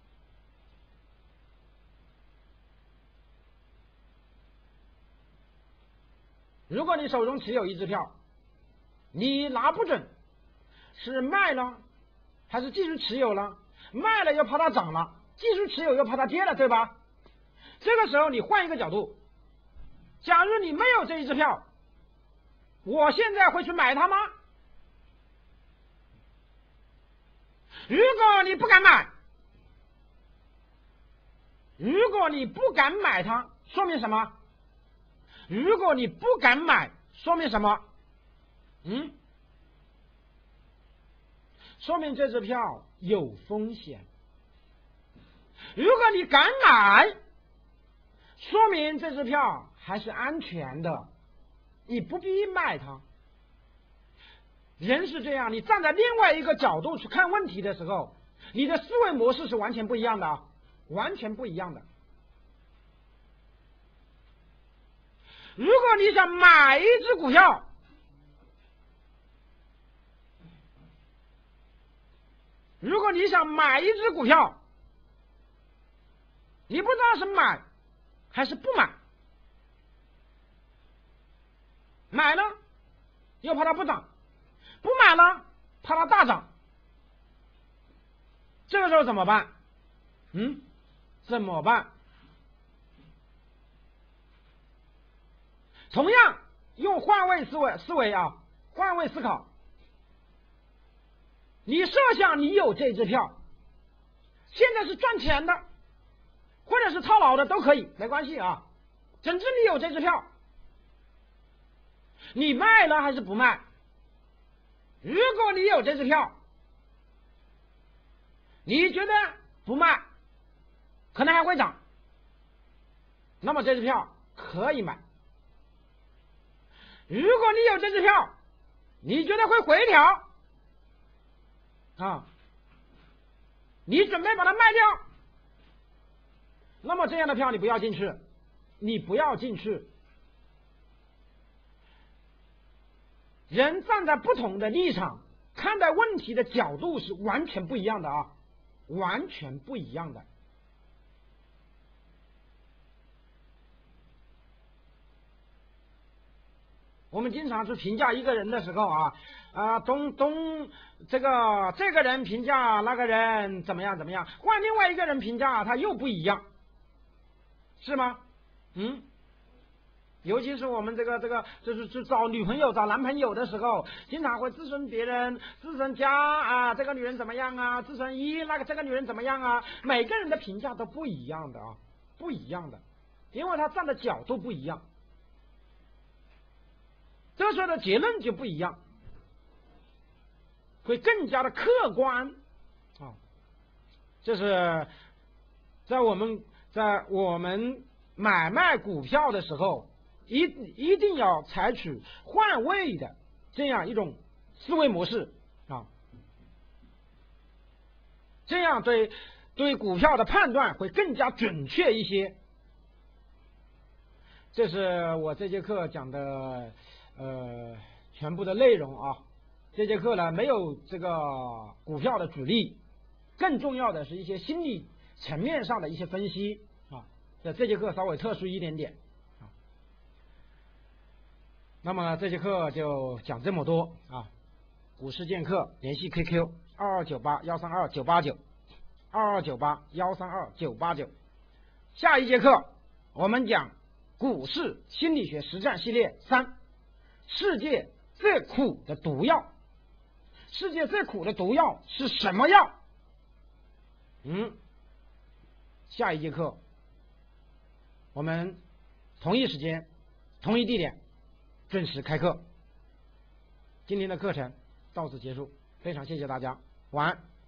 如果你手中持有一支票，你拿不准是卖了还是继续持有了，卖了又怕它涨了，继续持有又怕它跌了，对吧？这个时候你换一个角度，假如你没有这一支票，我现在会去买它吗？如果你不敢买，如果你不敢买它，说明什么？如果你不敢买，说明什么？说明这支票有风险。如果你敢买，说明这支票还是安全的，你不必卖它。人是这样，你站在另外一个角度去看问题的时候，你的思维模式是完全不一样的，完全不一样的。如果你想买一只股票，如果你想买一只股票，你不知道是买还是不买，买了又怕它不涨，不买了怕它大涨，这个时候怎么办？怎么办？同样用换位思维啊，换位思考。你设想你有这支票，现在是赚钱的，或者是套牢的都可以，没关系啊。总之你有这支票，你卖了还是不卖？如果你有这支票，你觉得不卖，可能还会涨，那么这支票可以买。如果你有这支票，你觉得会回调你准备把它卖掉，那么这样的票你不要进去，你不要进去。人站在不同的立场看待问题的角度是完全不一样的啊，完全不一样的。我们经常去评价一个人的时候这个人评价那个人怎么样怎么样，换另外一个人评价他又不一样，是吗？尤其是我们就是去找女朋友找男朋友的时候，经常会自称别人，自称加这个女人怎么样啊，自称这个女人怎么样啊，每个人的评价都不一样的不一样的，因为他站的角度不一样，这时候的结论就不一样，会更加的客观这是在我们买卖股票的时候一定要采取换位的这样一种思维模式这样对股票的判断会更加准确一些。这是我这节课讲的全部的内容啊。这节课呢没有这个股票的举例，更重要的是一些心理层面上的一些分析这节课稍微特殊一点点那么这节课就讲这么多股市剑客联系 QQ 2298132989，2298132989。下一节课我们讲股市心理学实战系列3，世界最苦的毒药。世界最苦的毒药是什么药？下一节课我们同一时间同一地点准时开课。今天的课程到此结束，非常谢谢大家，晚安。